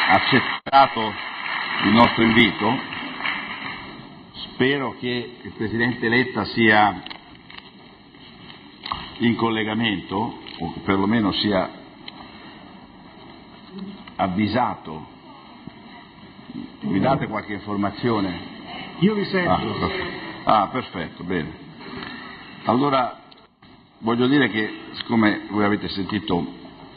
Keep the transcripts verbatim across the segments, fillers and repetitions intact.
accettato il nostro invito. Spero che il Presidente Letta sia in collegamento, o perlomeno sia avvisato. Mi date qualche informazione? Io vi sento. Ah, perfetto, ah, perfetto, bene. Allora, voglio dire che, siccome voi avete sentito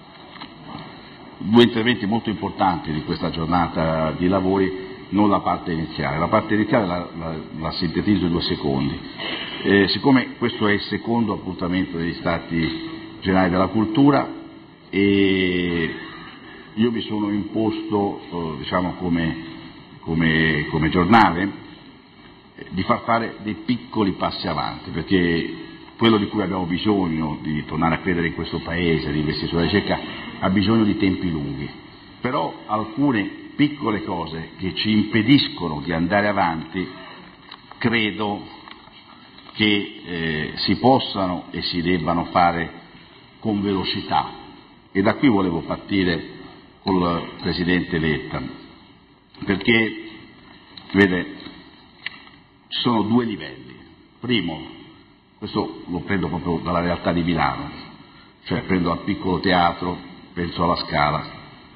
due interventi molto importanti di questa giornata di lavori, non la parte iniziale. La parte iniziale la, la, la sintetizzo in due secondi. Eh, siccome questo è il secondo appuntamento degli Stati Generali della Cultura e io mi sono imposto, eh, diciamo come, come, come giornale, eh, di far fare dei piccoli passi avanti, perché quello di cui abbiamo bisogno di tornare a credere in questo Paese, di investire sulla ricerca, ha bisogno di tempi lunghi. Però alcune piccole cose che ci impediscono di andare avanti credo che eh, si possano e si debbano fare con velocità, e da qui volevo partire col Presidente Letta, perché vede, ci sono due livelli. Primo, questo lo prendo proprio dalla realtà di Milano, cioè prendo al piccolo teatro, penso alla Scala.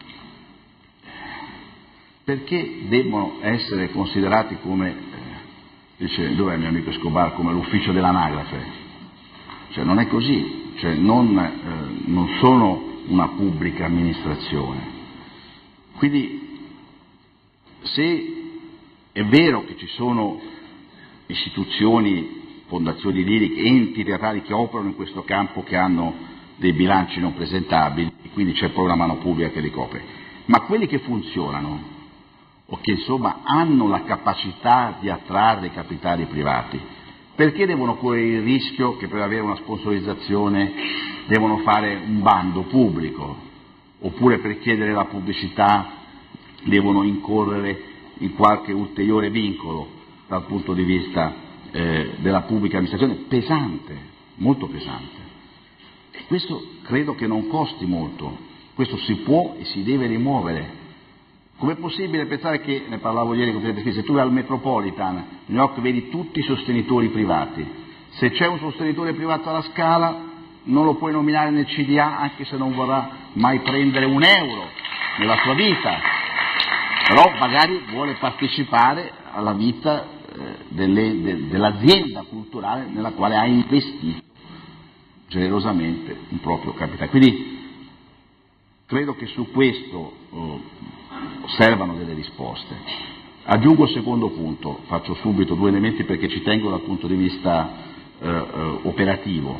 Perché devono essere considerati come, eh, dice, dov'è il mio amico Escobar, come l'ufficio dell'anagrafe? Cioè non è così, cioè non, eh, non sono una pubblica amministrazione. Quindi se è vero che ci sono istituzioni, fondazioni liriche, enti teatrali che operano in questo campo, che hanno dei bilanci non presentabili, quindi c'è poi una mano pubblica che li copre, ma quelli che funzionano o che insomma hanno la capacità di attrarre capitali privati, perché devono correre il rischio che per avere una sponsorizzazione devono fare un bando pubblico, oppure per chiedere la pubblicità devono incorrere in qualche ulteriore vincolo dal punto di vista eh, della pubblica amministrazione, pesante, molto pesante. E questo credo che non costi molto, questo si può e si deve rimuovere. Com'è possibile pensare che, ne parlavo ieri con il Presidente, se tu vai al Metropolitan, a New York, vedi tutti i sostenitori privati, se c'è un sostenitore privato alla Scala non lo puoi nominare nel C D A anche se non vorrà mai prendere un euro nella sua vita, però magari vuole partecipare alla vita eh, delle, de, dell'azienda culturale nella quale ha investito generosamente un proprio capitale. Quindi credo che su questo eh, servano delle risposte. Aggiungo il secondo punto, faccio subito due elementi perché ci tengo dal punto di vista eh, eh, operativo.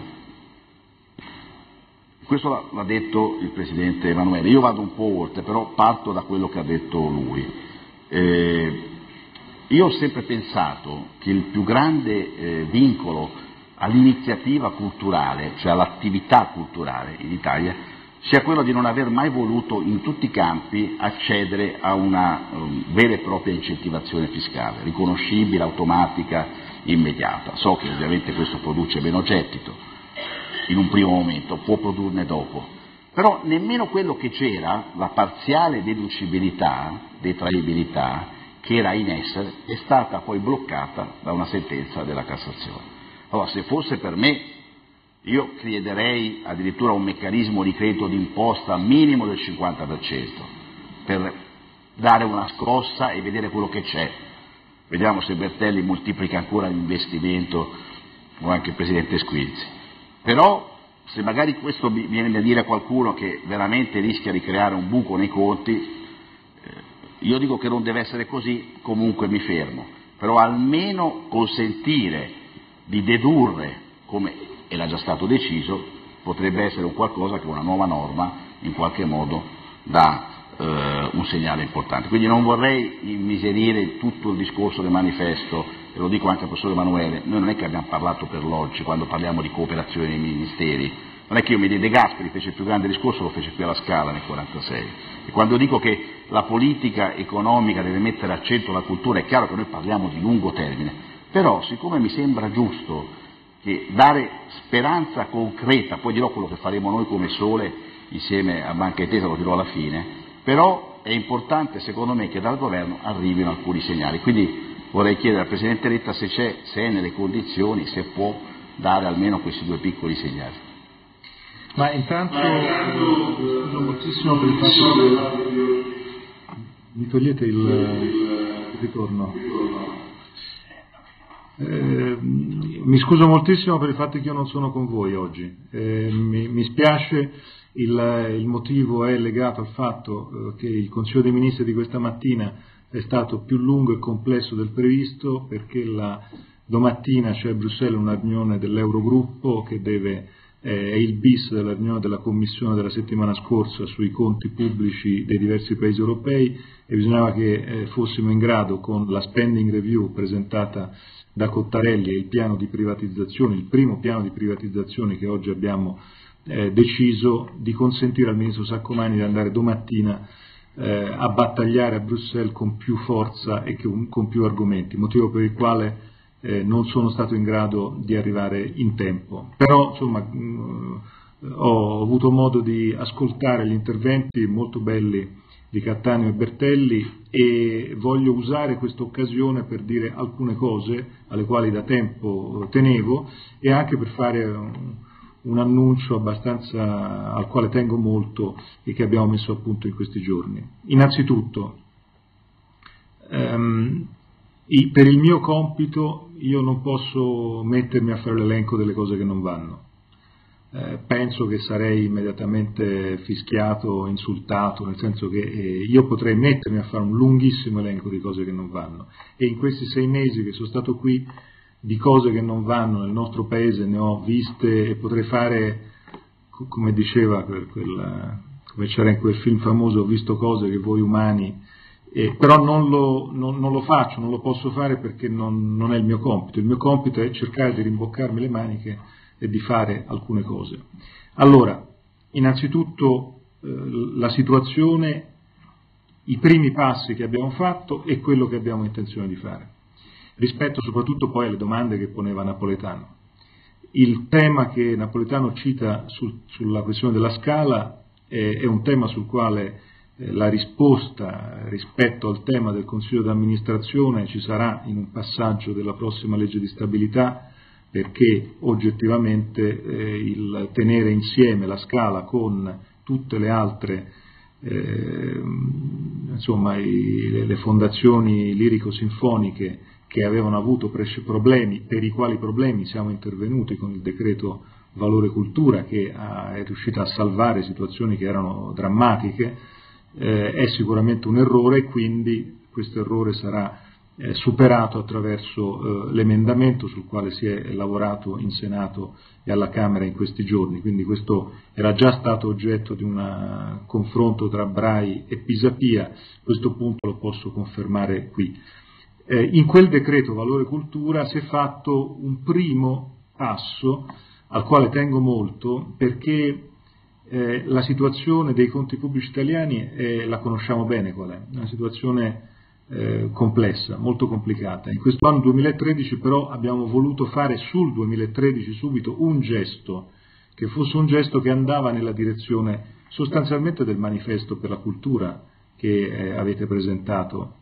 Questo l'ha detto il Presidente Emanuele, io vado un po' oltre, però parto da quello che ha detto lui. Eh, io ho sempre pensato che il più grande eh, vincolo all'iniziativa culturale, cioè all'attività culturale in Italia, sia quello di non aver mai voluto in tutti i campi accedere a una um, vera e propria incentivazione fiscale, riconoscibile, automatica, immediata. So che ovviamente questo produce meno gettito in un primo momento, può produrne dopo, però nemmeno quello che c'era, la parziale deducibilità, detraibilità, che era in essere, è stata poi bloccata da una sentenza della Cassazione. Allora, se fosse per me, io chiederei addirittura un meccanismo di credito d'imposta minimo del cinquanta per cento per dare una scossa e vedere quello che c'è. Vediamo se Bertelli moltiplica ancora l'investimento o anche il Presidente Squilzi. Però se magari questo viene da dire a qualcuno che veramente rischia di creare un buco nei conti, eh, io dico che non deve essere così, comunque mi fermo. Però almeno consentire di dedurre, come era già stato deciso, potrebbe essere un qualcosa che una nuova norma in qualche modo dà eh, un segnale importante. Quindi non vorrei immiserire tutto il discorso del manifesto, e lo dico anche al professor Emanuele, noi non è che abbiamo parlato per l'oggi quando parliamo di cooperazione dei ministeri, non è che io mi dei De Gasperi fece il più grande discorso, lo fece qui alla Scala nel quarantasei, e quando dico che la politica economica deve mettere al centro la cultura, è chiaro che noi parliamo di lungo termine, però siccome mi sembra giusto che dare speranza concreta, poi dirò quello che faremo noi come Sole insieme a Banca Intesa, lo dirò alla fine, però è importante secondo me che dal governo arrivino alcuni segnali. Quindi vorrei chiedere al Presidente Letta se c'è, se è nelle condizioni, se può dare almeno questi due piccoli segnali. Ma intanto scuso moltissimo per il fatto che mi togliete il, il ritorno. Eh, mi scuso moltissimo per il fatto che io non sono con voi oggi. Eh, mi, mi spiace, il, il motivo è legato al fatto eh, che il Consiglio dei Ministri di questa mattina è stato più lungo e complesso del previsto, perché la, domattina c'è a Bruxelles una riunione dell'Eurogruppo che deve è il bis della riunione della Commissione della settimana scorsa sui conti pubblici dei diversi paesi europei, e bisognava che eh, fossimo in grado, con la spending review presentata da Cottarelli e il piano di privatizzazione, il primo piano di privatizzazione che oggi abbiamo eh, deciso, di consentire al Ministro Saccomanni di andare domattina eh, a battagliare a Bruxelles con più forza e con, con più argomenti, motivo per il quale Eh, non sono stato in grado di arrivare in tempo. Però insomma mh, ho avuto modo di ascoltare gli interventi molto belli di Cattaneo e Bertelli e voglio usare questa occasione per dire alcune cose alle quali da tempo tenevo, e anche per fare un, un annuncio abbastanza al quale tengo molto e che abbiamo messo a punto in questi giorni. Innanzitutto um, per il mio compito io non posso mettermi a fare l'elenco delle cose che non vanno. Eh, penso che sarei immediatamente fischiato, insultato, nel senso che eh, io potrei mettermi a fare un lunghissimo elenco di cose che non vanno, e in questi sei mesi che sono stato qui di cose che non vanno nel nostro paese ne ho viste, e potrei fare, come diceva quel, quel, come c'era in quel film famoso, ho visto cose che voi umani Eh, però non lo, non, non lo faccio, non lo posso fare perché non, non è il mio compito. Il mio compito è cercare di rimboccarmi le maniche e di fare alcune cose. Allora, innanzitutto eh, la situazione, i primi passi che abbiamo fatto e quello che abbiamo intenzione di fare, rispetto soprattutto poi alle domande che poneva Napoletano. Il tema che Napoletano cita sul, sulla questione della Scala è, è un tema sul quale la risposta rispetto al tema del Consiglio d'amministrazione ci sarà in un passaggio della prossima legge di stabilità, perché oggettivamente eh, il tenere insieme la Scala con tutte le altre eh, insomma i, le fondazioni lirico-sinfoniche che avevano avuto problemi, per i quali problemi siamo intervenuti con il decreto Valore Cultura, che ha, è riuscito a salvare situazioni che erano drammatiche, Eh, è sicuramente un errore, e quindi questo errore sarà eh, superato attraverso eh, l'emendamento sul quale si è lavorato in Senato e alla Camera in questi giorni. Quindi questo era già stato oggetto di un confronto tra Brai e Pisapia, questo punto lo posso confermare qui. Eh, in quel decreto Valore Cultura si è fatto un primo passo al quale tengo molto, perché Eh, la situazione dei conti pubblici italiani eh, la conosciamo bene qual è, una situazione eh, complessa, molto complicata. In questo anno duemilatredici però abbiamo voluto fare sul duemilatredici subito un gesto, che fosse un gesto che andava nella direzione sostanzialmente del manifesto per la cultura che eh, avete presentato.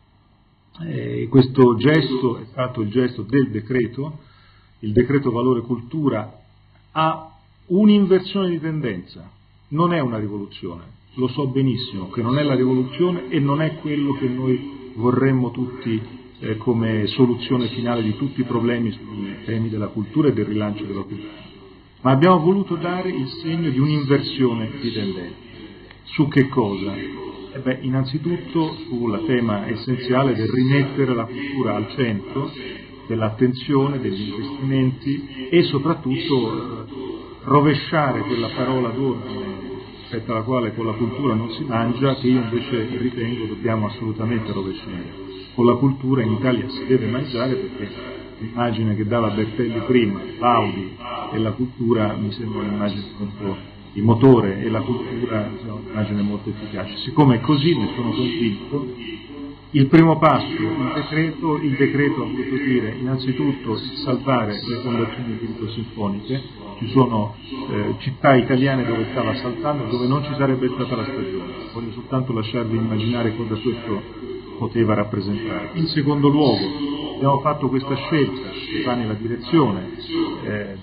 Eh, questo gesto è stato il gesto del decreto. Il decreto Valore Cultura ha un'inversione di tendenza. Non è una rivoluzione, lo so benissimo che non è la rivoluzione e non è quello che noi vorremmo tutti eh, come soluzione finale di tutti i problemi sui temi della cultura e del rilancio della cultura, ma abbiamo voluto dare il segno di un'inversione di tendenza. Su che cosa? Eh beh, innanzitutto sul tema essenziale del rimettere la cultura al centro dell'attenzione, degli investimenti, e soprattutto eh, rovesciare quella parola d'ordine rispetto alla quale con la cultura non si mangia, che io invece ritengo dobbiamo assolutamente rovesciare. Con la cultura in Italia si deve mangiare, perché l'immagine che dava Bertelli prima, l'Audi e la cultura, mi sembra un'immagine molto, il motore e la cultura, insomma, un'immagine molto efficace. Siccome è così, ne sono convinto, Il primo passo, il decreto, il decreto ha voluto dire innanzitutto salvare le fondazioni lirico-sinfoniche, ci sono eh, città italiane dove stava saltando, dove non ci sarebbe stata la stagione, voglio soltanto lasciarvi immaginare cosa questo poteva rappresentare. In secondo luogo abbiamo fatto questa scelta che va nella direzione eh,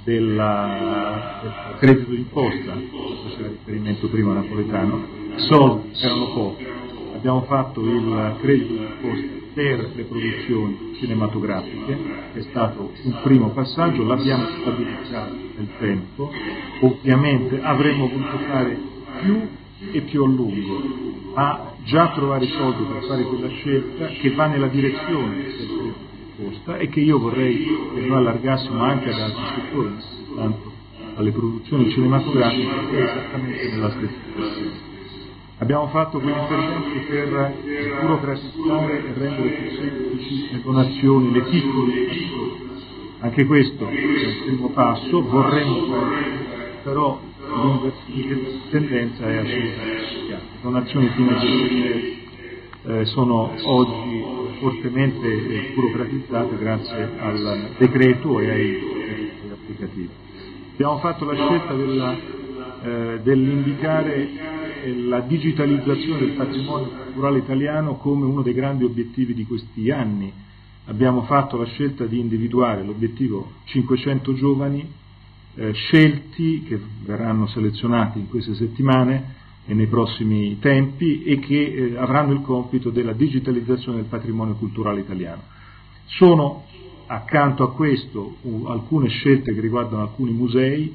della, del credito d'imposta, faceva riferimento prima a Napoletano, i soldi erano pochi. Abbiamo fatto il credito d'imposta per le produzioni cinematografiche, è stato un primo passaggio, l'abbiamo stabilizzato nel tempo, ovviamente avremmo voluto fare più e più a lungo, ma già trovare i soldi per fare quella scelta che va nella direzione del credito d'imposta e che io vorrei che noi allargassimo anche ad altri settori, non soltanto alle produzioni cinematografiche, è esattamente nella stessa direzione. Abbiamo fatto quegli interventi per burocratizzare e rendere più semplici le donazioni, le piccole donazioni. Anche questo è il primo passo, vorremmo fare, però la tendenza è assolutamente chiara. Le donazioni fino a dieci eh, sono oggi fortemente eh, burocratizzate grazie al decreto e ai decreti applicativi. Abbiamo fatto la scelta della, eh, dell'indicare la digitalizzazione del patrimonio culturale italiano come uno dei grandi obiettivi di questi anni. Abbiamo fatto la scelta di individuare l'obiettivo cinquecento giovani eh, scelti che verranno selezionati in queste settimane e nei prossimi tempi e che eh, avranno il compito della digitalizzazione del patrimonio culturale italiano. Sono accanto a questo uh, alcune scelte che riguardano alcuni musei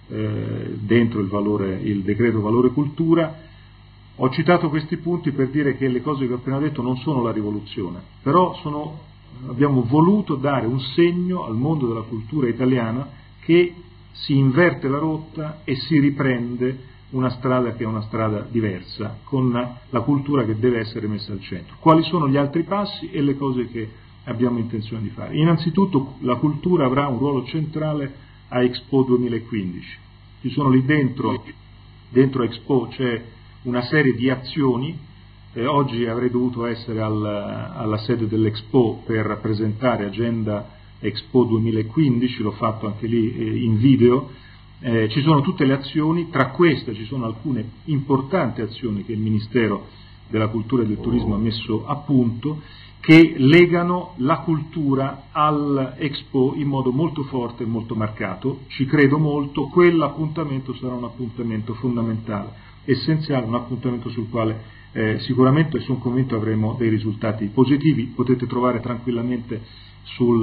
eh, dentro il, valore, il decreto valore cultura. Ho citato questi punti per dire che le cose che ho appena detto non sono la rivoluzione, però sono, abbiamo voluto dare un segno al mondo della cultura italiana che si inverte la rotta e si riprende una strada che è una strada diversa, con la cultura che deve essere messa al centro. Quali sono gli altri passi e le cose che abbiamo intenzione di fare? Innanzitutto la cultura avrà un ruolo centrale a Expo duemilaquindici. Ci sono lì dentro, dentro Expo c'è una serie di azioni, eh, oggi avrei dovuto essere al, alla sede dell'Expo per presentare agenda Expo duemilaquindici, l'ho fatto anche lì eh, in video, eh, ci sono tutte le azioni, tra queste ci sono alcune importanti azioni che il Ministero della Cultura e del Turismo ha messo a punto, che legano la cultura all'Expo in modo molto forte e molto marcato. Ci credo molto, quell'appuntamento sarà un appuntamento fondamentale, essenziale, un appuntamento sul quale eh, sicuramente sono convinto avremo dei risultati positivi. Potete trovare tranquillamente sul,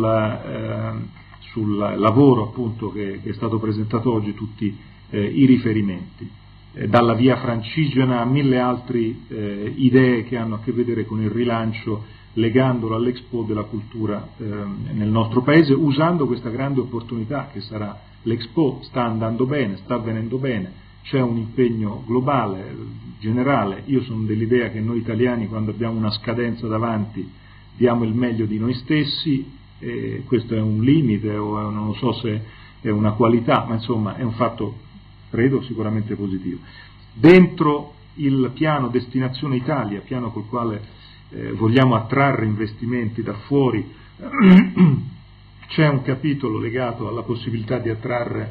eh, sul lavoro appunto che, che è stato presentato oggi tutti eh, i riferimenti, eh, dalla via francigena a mille altre eh, idee che hanno a che vedere con il rilancio, legandolo all'Expo della cultura eh, nel nostro paese, usando questa grande opportunità che sarà l'Expo. Sta andando bene, sta avvenendo bene, c'è un impegno globale, generale. Io sono dell'idea che noi italiani, quando abbiamo una scadenza davanti, diamo il meglio di noi stessi, e questo è un limite o non so se è una qualità, ma insomma è un fatto, credo, sicuramente positivo. Dentro il piano Destinazione Italia, piano col quale eh, vogliamo attrarre investimenti da fuori, c'è un capitolo legato alla possibilità di attrarre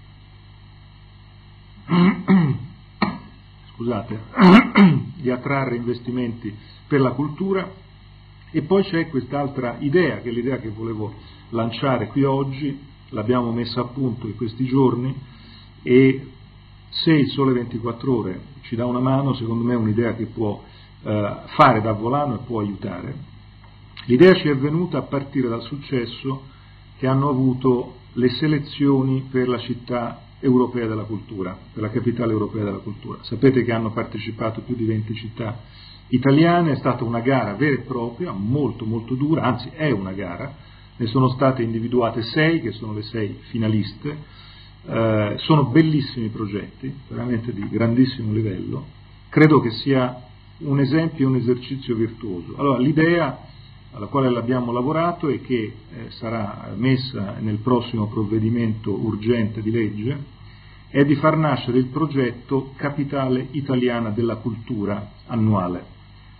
scusate di attrarre investimenti per la cultura. E poi c'è quest'altra idea, che è l'idea che volevo lanciare qui oggi, l'abbiamo messa a punto in questi giorni, e se il Sole ventiquattro Ore ci dà una mano, secondo me è un'idea che può eh, fare da volano e può aiutare. L'idea ci è venuta a partire dal successo che hanno avuto le selezioni per la città europea della cultura, per la capitale europea della cultura. Sapete che hanno partecipato più di venti città italiane, è stata una gara vera e propria, molto molto dura, anzi è una gara, ne sono state individuate sei che sono le sei finaliste, eh, sono bellissimi progetti, veramente di grandissimo livello, credo che sia un esempio e un esercizio virtuoso. Allora l'idea alla quale l'abbiamo lavorato e che eh, sarà messa nel prossimo provvedimento urgente di legge è di far nascere il progetto Capitale Italiana della Cultura annuale.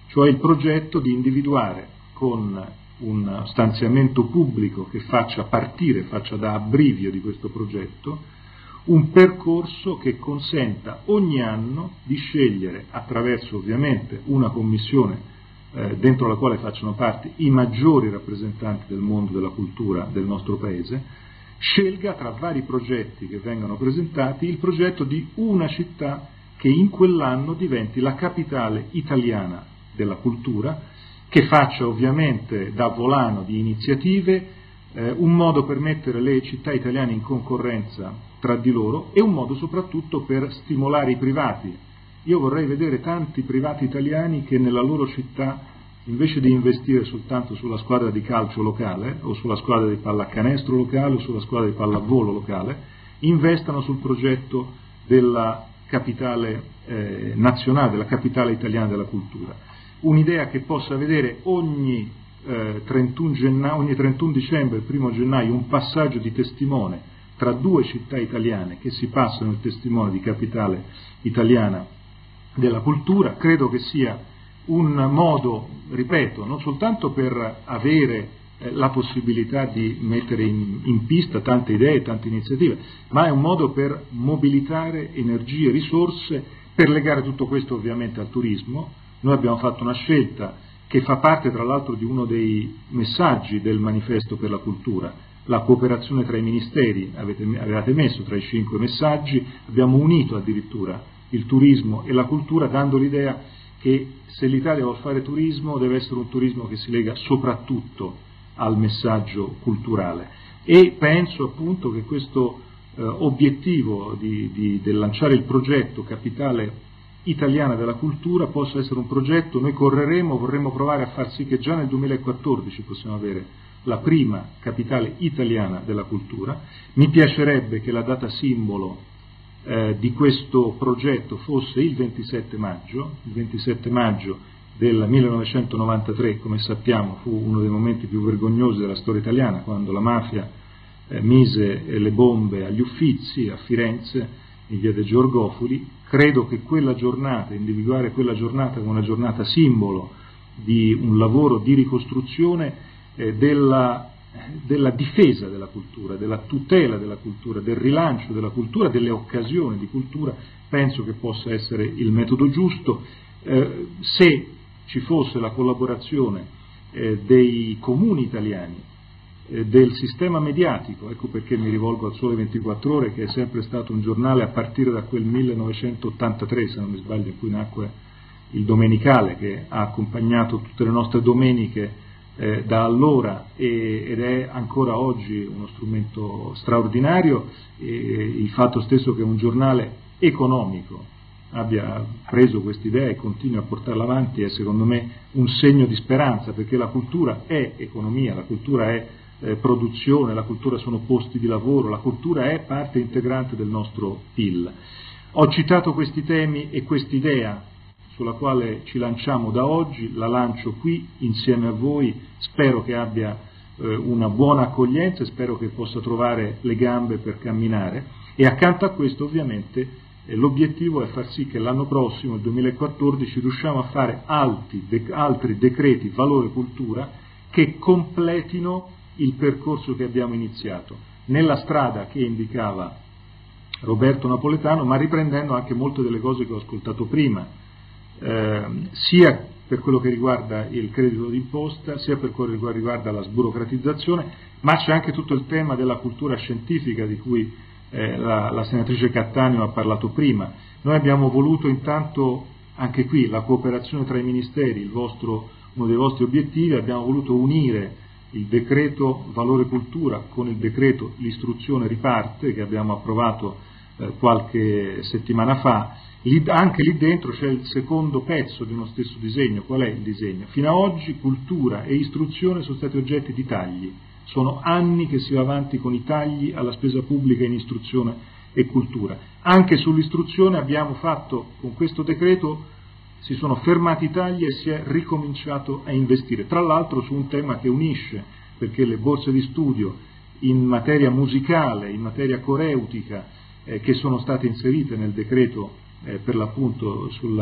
cioè il progetto di individuare con un stanziamento pubblico che faccia partire, faccia da abbrivio di questo progetto, un percorso che consenta ogni anno di scegliere, attraverso ovviamente una commissione eh, dentro la quale facciano parte i maggiori rappresentanti del mondo della cultura del nostro Paese, scelga tra vari progetti che vengono presentati il progetto di una città che in quell'anno diventi la capitale italiana della cultura, che faccia ovviamente da volano di iniziative, eh, un modo per mettere le città italiane in concorrenza tra di loro e un modo soprattutto per stimolare i privati. Io vorrei vedere tanti privati italiani che nella loro città, invece di investire soltanto sulla squadra di calcio locale o sulla squadra di pallacanestro locale o sulla squadra di pallavolo locale, investano sul progetto della capitale eh, nazionale, della capitale italiana della cultura. Un'idea che possa vedere ogni, eh, trentuno gennaio, ogni trentuno dicembre, primo gennaio, un passaggio di testimone tra due città italiane che si passano il testimone di capitale italiana della cultura. Credo che sia un modo, ripeto, non soltanto per avere eh, la possibilità di mettere in, in pista tante idee, tante iniziative, ma è un modo per mobilitare energie, risorse, per legare tutto questo ovviamente al turismo. Noi abbiamo fatto una scelta che fa parte tra l'altro di uno dei messaggi del manifesto per la cultura, la cooperazione tra i ministeri, avete, avevate messo tra i cinque messaggi, abbiamo unito addirittura il turismo e la cultura, dando l'idea che se l'Italia vuole fare turismo deve essere un turismo che si lega soprattutto al messaggio culturale, e penso appunto che questo eh, obiettivo di, di, del lanciare il progetto Capitale Italiana della Cultura possa essere un progetto. Noi correremo, vorremmo provare a far sì che già nel duemilaquattordici possiamo avere la prima capitale italiana della cultura. Mi piacerebbe che la data simbolo eh, di questo progetto fosse il ventisette maggio, il ventisette maggio del millenovecentonovantatré, come sappiamo fu uno dei momenti più vergognosi della storia italiana, quando la mafia eh, mise le bombe agli Uffizi a Firenze, in via dei Georgofili. Credo che quella giornata, individuare quella giornata come una giornata simbolo di un lavoro di ricostruzione eh, della, della difesa della cultura, della tutela della cultura, del rilancio della cultura, delle occasioni di cultura, penso che possa essere il metodo giusto. Eh, se ci fosse la collaborazione eh, dei comuni italiani, eh, del sistema mediatico, ecco perché mi rivolgo al Sole ventiquattro Ore, che è sempre stato un giornale a partire da quel millenovecentottantatré, se non mi sbaglio, in cui nacque il Domenicale, che ha accompagnato tutte le nostre domeniche eh, da allora e, ed è ancora oggi uno strumento straordinario. E il fatto stesso che un giornale economico abbia preso quest'idea e continui a portarla avanti è secondo me un segno di speranza, perché la cultura è economia, la cultura è eh, produzione, la cultura sono posti di lavoro, la cultura è parte integrante del nostro P I L. Ho citato questi temi e quest'idea sulla quale ci lanciamo da oggi, la lancio qui insieme a voi, spero che abbia eh, una buona accoglienza, spero che possa trovare le gambe per camminare, e accanto a questo ovviamente eh, l'obiettivo è far sì che l'anno prossimo, il duemilaquattordici, riusciamo a fare altri, de, altri decreti valore cultura che completino il percorso che abbiamo iniziato, nella strada che indicava Roberto Napoletano, ma riprendendo anche molte delle cose che ho ascoltato prima, eh, sia per quello che riguarda il credito d'imposta, sia per quello che riguarda la sburocratizzazione, ma c'è anche tutto il tema della cultura scientifica di cui eh, la, la senatrice Cattaneo ha parlato prima. Noi abbiamo voluto intanto, anche qui, la cooperazione tra i ministeri, il vostro, uno dei vostri obiettivi, abbiamo voluto unire il decreto valore cultura con il decreto l'istruzione riparte, che abbiamo approvato eh, qualche settimana fa. Lì, anche lì dentro c'è il secondo pezzo di uno stesso disegno. Qual è il disegno? Fino ad oggi cultura e istruzione sono stati oggetti di tagli, sono anni che si va avanti con i tagli alla spesa pubblica in istruzione e cultura. Anche sull'istruzione abbiamo fatto, con questo decreto si sono fermati i tagli e si è ricominciato a investire, tra l'altro su un tema che unisce, perché le borse di studio in materia musicale, in materia coreutica, eh, che sono state inserite nel decreto eh, per l'appunto sulla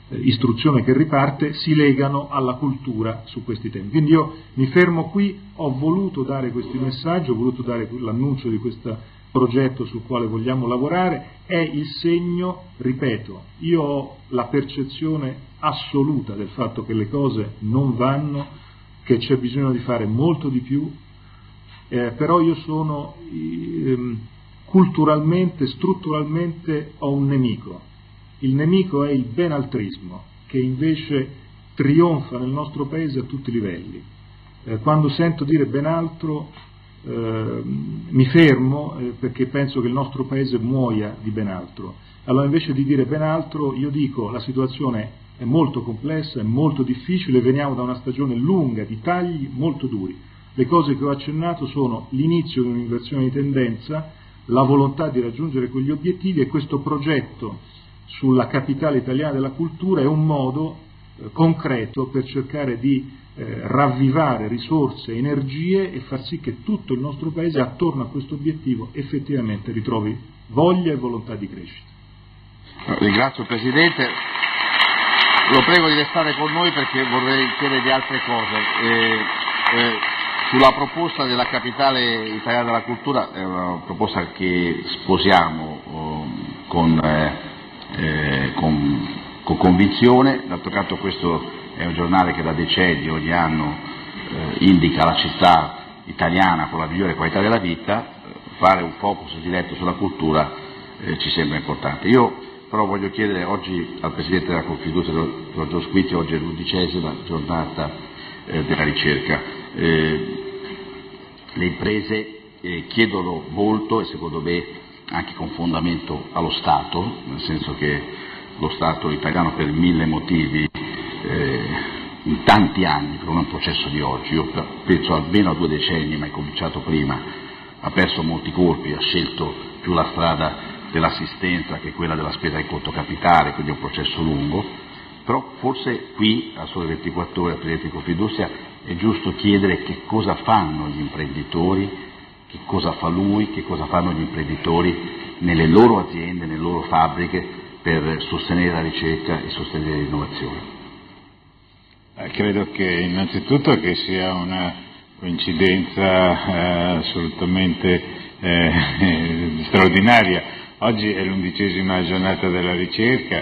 eh, istruzione che riparte si legano alla cultura su questi temi. Quindi io mi fermo qui, ho voluto dare questi messaggi, ho voluto dare l'annuncio di questo progetto sul quale vogliamo lavorare, è il segno, ripeto, io ho la percezione assoluta del fatto che le cose non vanno, che c'è bisogno di fare molto di più, eh, però io sono ehm, culturalmente, strutturalmente ho un nemico. Il nemico è il benaltrismo, che invece trionfa nel nostro paese a tutti i livelli. Eh, quando sento dire ben altro eh, mi fermo eh, perché penso che il nostro paese muoia di ben altro. Allora invece di dire ben altro io dico la situazione è molto complessa, è molto difficile, veniamo da una stagione lunga di tagli molto duri. Le cose che ho accennato sono l'inizio di un'inversione di tendenza, la volontà di raggiungere quegli obiettivi, e questo progetto sulla capitale italiana della cultura è un modo eh, concreto per cercare di eh, ravvivare risorse, energie e far sì che tutto il nostro paese attorno a questo obiettivo effettivamente ritrovi voglia e volontà di crescita. Ringrazio il Presidente, lo prego di restare con noi perché vorrei chiedergli altre cose. Eh, eh, sulla proposta della capitale italiana della cultura è una proposta che sposiamo oh, con eh, Eh, con, con convinzione. D'altro canto questo è un giornale che da decenni ogni anno eh, indica la città italiana con la migliore qualità della vita, eh, fare un focus diretto sulla cultura eh, ci sembra importante. Io però voglio chiedere oggi al Presidente della Confindustria, Giorgio Squizzi, oggi è l'undicesima giornata eh, della ricerca. Eh, le imprese eh, chiedono molto e secondo me anche con fondamento allo Stato, nel senso che lo Stato italiano per mille motivi eh, in tanti anni, per un processo di oggi, io penso almeno a due decenni, ma è cominciato prima, ha perso molti colpi, ha scelto più la strada dell'assistenza che quella della spesa in conto capitale, quindi è un processo lungo, però forse qui a Sole ventiquattro Ore, al Presidente di Confindustria, è giusto chiedere che cosa fanno gli imprenditori, che cosa fa lui, che cosa fanno gli imprenditori nelle loro aziende, nelle loro fabbriche per sostenere la ricerca e sostenere l'innovazione. Eh, credo che innanzitutto che sia una coincidenza eh, assolutamente eh, straordinaria. Oggi è l'undicesima giornata della ricerca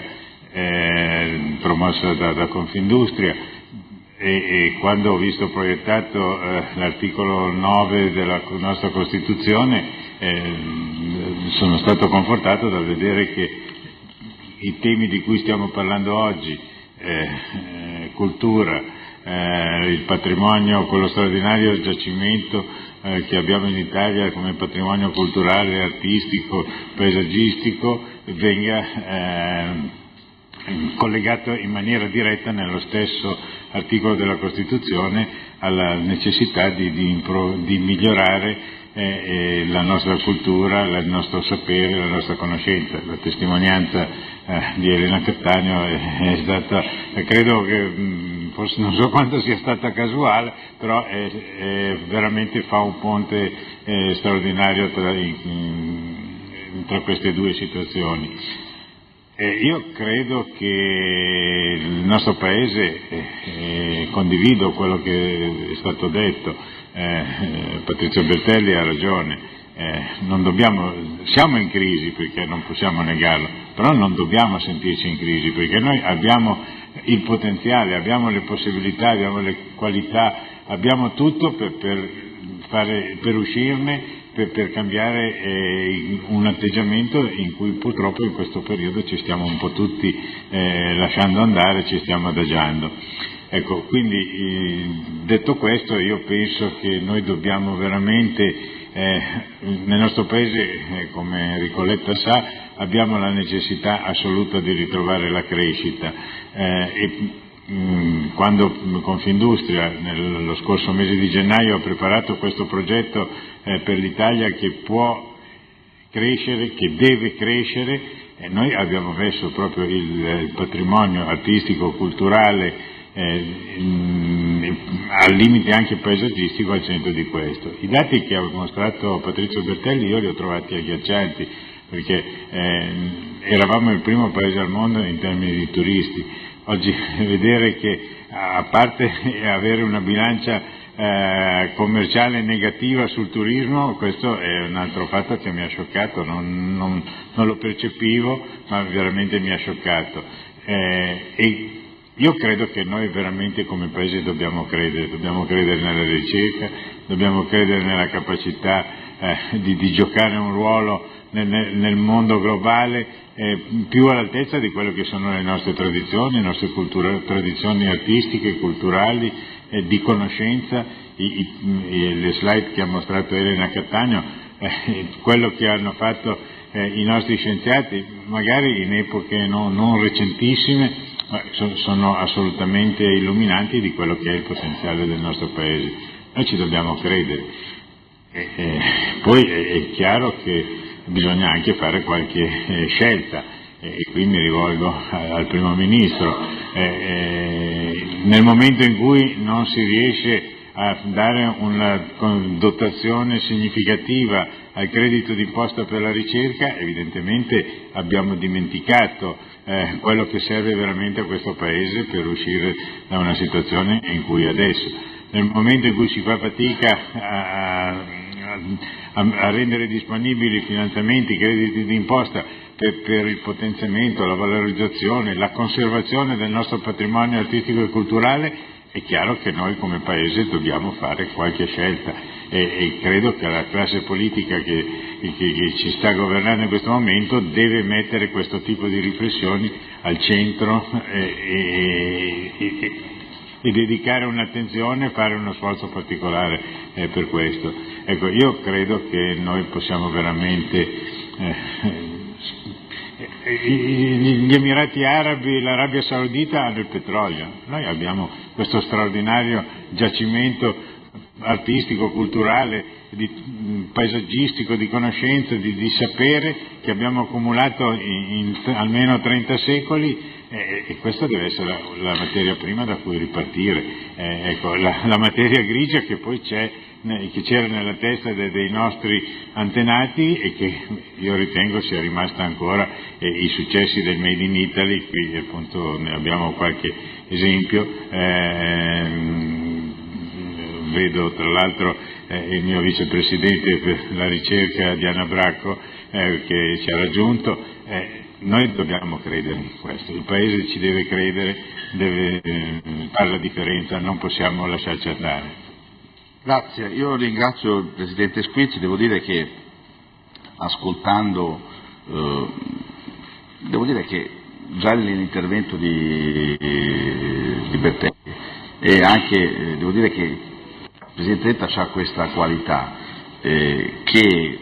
eh, promossa da, da Confindustria. E, e quando ho visto proiettato eh, l'articolo nove della nostra Costituzione eh, sono stato confortato da vedere che i temi di cui stiamo parlando oggi, eh, eh, cultura, eh, il patrimonio, quello straordinario giacimento eh, che abbiamo in Italia come patrimonio culturale, artistico, paesaggistico, venga eh, collegato in maniera diretta nello stesso articolo della Costituzione alla necessità di, di, impro, di migliorare eh, eh, la nostra cultura, il nostro sapere, la nostra conoscenza. La testimonianza eh, di Elena Cattaneo è, è stata, eh, credo che mh, forse non so quanto sia stata casuale, però è, è, veramente fa un ponte eh, straordinario tra, in, tra queste due situazioni. Eh, io credo che il nostro Paese, eh, eh, condivido quello che è stato detto, eh, Patrizio Bertelli ha ragione, eh, non dobbiamo, siamo in crisi perché non possiamo negarlo, però non dobbiamo sentirci in crisi perché noi abbiamo il potenziale, abbiamo le possibilità, abbiamo le qualità, abbiamo tutto per, per, fare, per uscirne, Per, per cambiare eh, un atteggiamento in cui purtroppo in questo periodo ci stiamo un po' tutti eh, lasciando andare, ci stiamo adagiando. Ecco, quindi eh, detto questo io penso che noi dobbiamo veramente, eh, nel nostro Paese, eh, come Enrico Letta sa, abbiamo la necessità assoluta di ritrovare la crescita eh, e quando Confindustria nello scorso mese di gennaio ha preparato questo progetto eh, per l'Italia che può crescere, che deve crescere, e noi abbiamo messo proprio il, il patrimonio artistico, culturale, eh, in, al limite anche paesaggistico al centro di questo. I dati che ha mostrato Patrizio Bertelli io li ho trovati agghiaccianti, perché eh, eravamo il primo paese al mondo in termini di turisti, oggi vedere che, a parte avere una bilancia Eh, commerciale negativa sul turismo, questo è un altro fatto che mi ha scioccato, non, non, non lo percepivo, ma veramente mi ha scioccato. Eh, e io credo che noi veramente come Paese dobbiamo credere, dobbiamo credere nella ricerca, dobbiamo credere nella capacità eh, di, di giocare un ruolo nel, nel mondo globale eh, più all'altezza di quello che sono le nostre tradizioni, le nostre cultura, tradizioni artistiche, culturali, eh, di conoscenza. I, i, le slide che ha mostrato Elena Cattaneo, eh, quello che hanno fatto eh, i nostri scienziati, magari in epoche no, non recentissime, ma so, sono assolutamente illuminanti di quello che è il potenziale del nostro Paese. Noi ci dobbiamo credere. E, e, poi è, è chiaro che bisogna anche fare qualche eh, scelta, e qui mi rivolgo al Primo Ministro. Eh, eh, nel momento in cui non si riesce a dare una dotazione significativa al credito d'imposta per la ricerca, evidentemente abbiamo dimenticato eh, quello che serve veramente a questo Paese per uscire da una situazione in cui adesso. Nel momento in cui si fa fatica a, a, a rendere disponibili finanziamenti, crediti d'imposta per, per il potenziamento, la valorizzazione, la conservazione del nostro patrimonio artistico e culturale, è chiaro che noi come Paese dobbiamo fare qualche scelta e, e credo che la classe politica che, che, che ci sta governando in questo momento deve mettere questo tipo di riflessioni al centro e, e, e, e dedicare un'attenzione, fare uno sforzo particolare eh, per questo. Ecco, io credo che noi possiamo veramente eh, gli Emirati Arabi e l'Arabia Saudita hanno il petrolio, noi abbiamo questo straordinario giacimento artistico, culturale, di, paesaggistico, di conoscenza, di, di sapere che abbiamo accumulato in, in almeno trenta secoli eh, e questa deve essere la, la materia prima da cui ripartire. Eh, ecco, la, la materia grigia che poi c'è, che c'era nella testa de, dei nostri antenati e che io ritengo sia rimasta ancora eh, i successi del Made in Italy, qui appunto ne abbiamo qualche esempio. Eh, vedo tra l'altro eh, il mio vicepresidente per la ricerca Diana Bracco eh, che ci ha raggiunto. Eh, noi dobbiamo credere in questo, il Paese ci deve credere, deve eh, fare la differenza, non possiamo lasciarci andare. Grazie, io ringrazio il Presidente Squizzi, devo dire che ascoltando, eh, devo dire che già nell'intervento di, di Bertelli e anche, eh, devo dire che il Presidente Letta ha questa qualità eh, che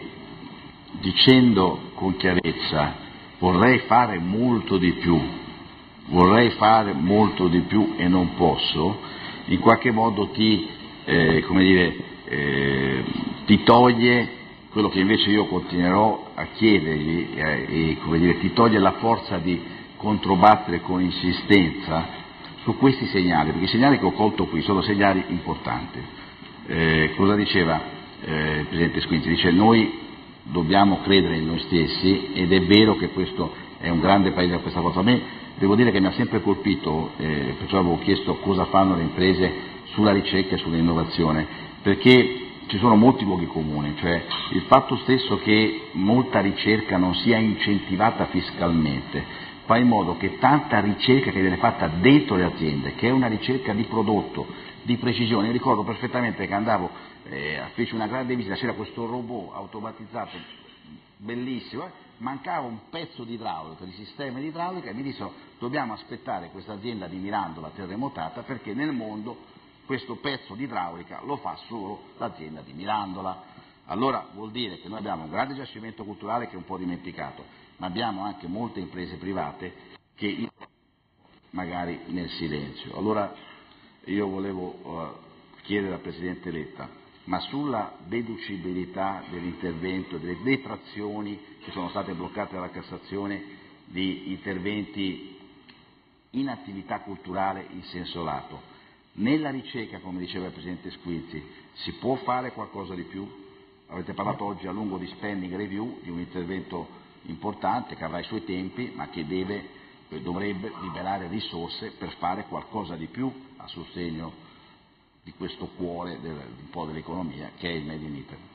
dicendo con chiarezza vorrei fare molto di più, vorrei fare molto di più e non posso, in qualche modo ti Eh, come dire, eh, ti toglie quello che invece io continuerò a chiedergli eh, e come dire, ti toglie la forza di controbattere con insistenza su questi segnali, perché i segnali che ho colto qui sono segnali importanti. Eh, cosa diceva eh, il Presidente Squinzi? Dice noi dobbiamo credere in noi stessi ed è vero che questo è un grande Paese a questa cosa. A me devo dire che mi ha sempre colpito, eh, perciò avevo chiesto cosa fanno le imprese sulla ricerca e sull'innovazione, perché ci sono molti luoghi comuni, cioè il fatto stesso che molta ricerca non sia incentivata fiscalmente fa in modo che tanta ricerca che viene fatta dentro le aziende, che è una ricerca di prodotto, di precisione, io ricordo perfettamente che andavo, eh, feci una grande visita, c'era questo robot automatizzato bellissimo, eh, mancava un pezzo di idraulica, di sistema di idraulica e mi dissero dobbiamo aspettare questa azienda di Mirandola terremotata perché nel mondo questo pezzo di idraulica lo fa solo l'azienda di Mirandola. Allora vuol dire che noi abbiamo un grande giacimento culturale che è un po' dimenticato, ma abbiamo anche molte imprese private che magari nel silenzio. Allora io volevo uh, chiedere al Presidente Letta, ma sulla deducibilità dell'intervento, delle detrazioni che sono state bloccate dalla Cassazione di interventi in attività culturale in senso lato, nella ricerca, come diceva il Presidente Squinzi, si può fare qualcosa di più? Avete parlato oggi a lungo di spending review, di un intervento importante che avrà i suoi tempi, ma che deve dovrebbe liberare risorse per fare qualcosa di più a sostegno di questo cuore del, un po' dell'economia che è il Made in Italy.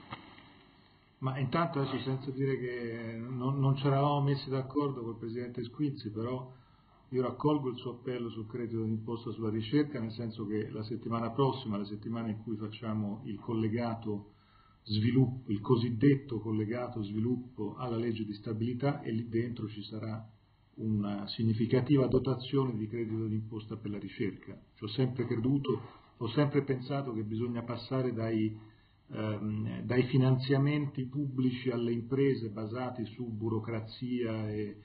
Ma intanto adesso, senza dire che non, non ci eravamo messi d'accordo col Presidente Squinzi, però io raccolgo il suo appello sul credito d'imposta sulla ricerca, nel senso che la settimana prossima, la settimana in cui facciamo il collegato sviluppo, il cosiddetto collegato sviluppo alla legge di stabilità, e lì dentro ci sarà una significativa dotazione di credito d'imposta per la ricerca. Ci ho sempre creduto, ho sempre pensato che bisogna passare dai, ehm, dai finanziamenti pubblici alle imprese basati su burocrazia e,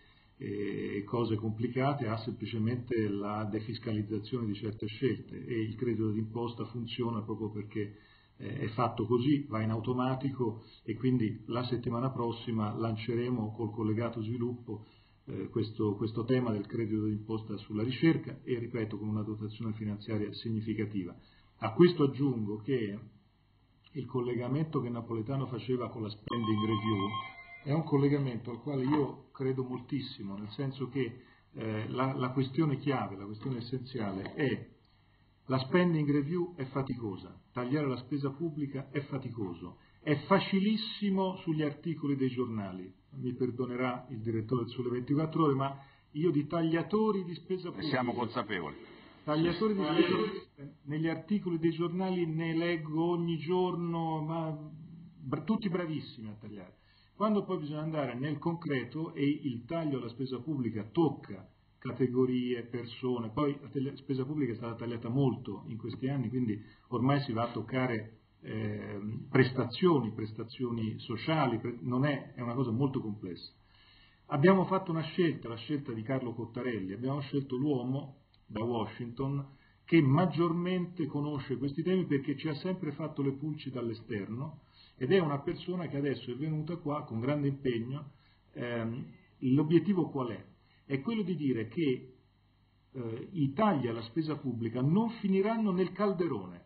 e cose complicate a semplicemente la defiscalizzazione di certe scelte, e il credito d'imposta funziona proprio perché è fatto così, va in automatico, e quindi la settimana prossima lanceremo col collegato sviluppo eh, questo, questo tema del credito d'imposta sulla ricerca, e ripeto, con una dotazione finanziaria significativa. A questo aggiungo che il collegamento che Napolitano faceva con la spending review è un collegamento al quale io credo moltissimo, nel senso che eh, la, la questione chiave, la questione essenziale è: la spending review è faticosa, tagliare la spesa pubblica è faticoso, è facilissimo sugli articoli dei giornali, mi perdonerà il direttore del Sole ventiquattro Ore, ma io di tagliatori di spesa pubblica, ne siamo consapevoli, tagliatori di spesa pubblica negli articoli dei giornali ne leggo ogni giorno, ma bra- tutti bravissimi a tagliare. Quando poi bisogna andare nel concreto e il taglio alla spesa pubblica tocca categorie, persone, poi la spesa pubblica è stata tagliata molto in questi anni, quindi ormai si va a toccare eh, prestazioni, prestazioni sociali, non è, è una cosa molto complessa. Abbiamo fatto una scelta, la scelta di Carlo Cottarelli, abbiamo scelto l'uomo da Washington che maggiormente conosce questi temi, perché ci ha sempre fatto le pulci dall'esterno, ed è una persona che adesso è venuta qua con grande impegno. Ehm, l'obiettivo qual è? È quello di dire che eh, i tagli alla spesa pubblica non finiranno nel calderone,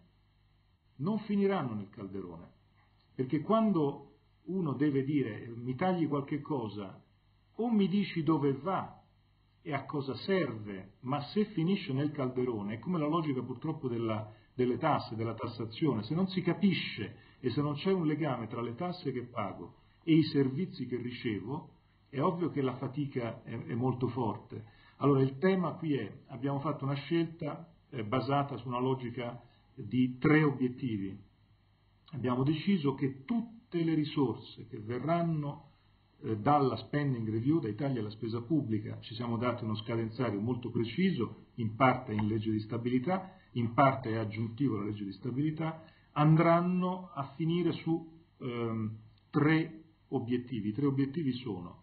non finiranno nel calderone, perché quando uno deve dire mi tagli qualche cosa, o mi dici dove va e a cosa serve, ma se finisce nel calderone è come la logica purtroppo della, delle tasse, della tassazione: se non si capisce e se non c'è un legame tra le tasse che pago e i servizi che ricevo, è ovvio che la fatica è, è molto forte. Allora il tema qui è: abbiamo fatto una scelta eh, basata su una logica di tre obiettivi. Abbiamo deciso che tutte le risorse che verranno eh, dalla spending review, dai tagli alla spesa pubblica, ci siamo dati uno scadenzario molto preciso, in parte in legge di stabilità, in parte è aggiuntivo alla legge di stabilità, andranno a finire su ehm, tre obiettivi. I tre obiettivi sono: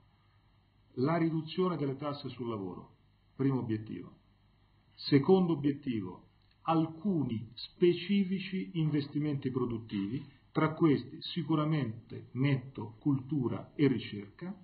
la riduzione delle tasse sul lavoro, primo obiettivo. Secondo obiettivo, alcuni specifici investimenti produttivi, tra questi sicuramente metto cultura e ricerca.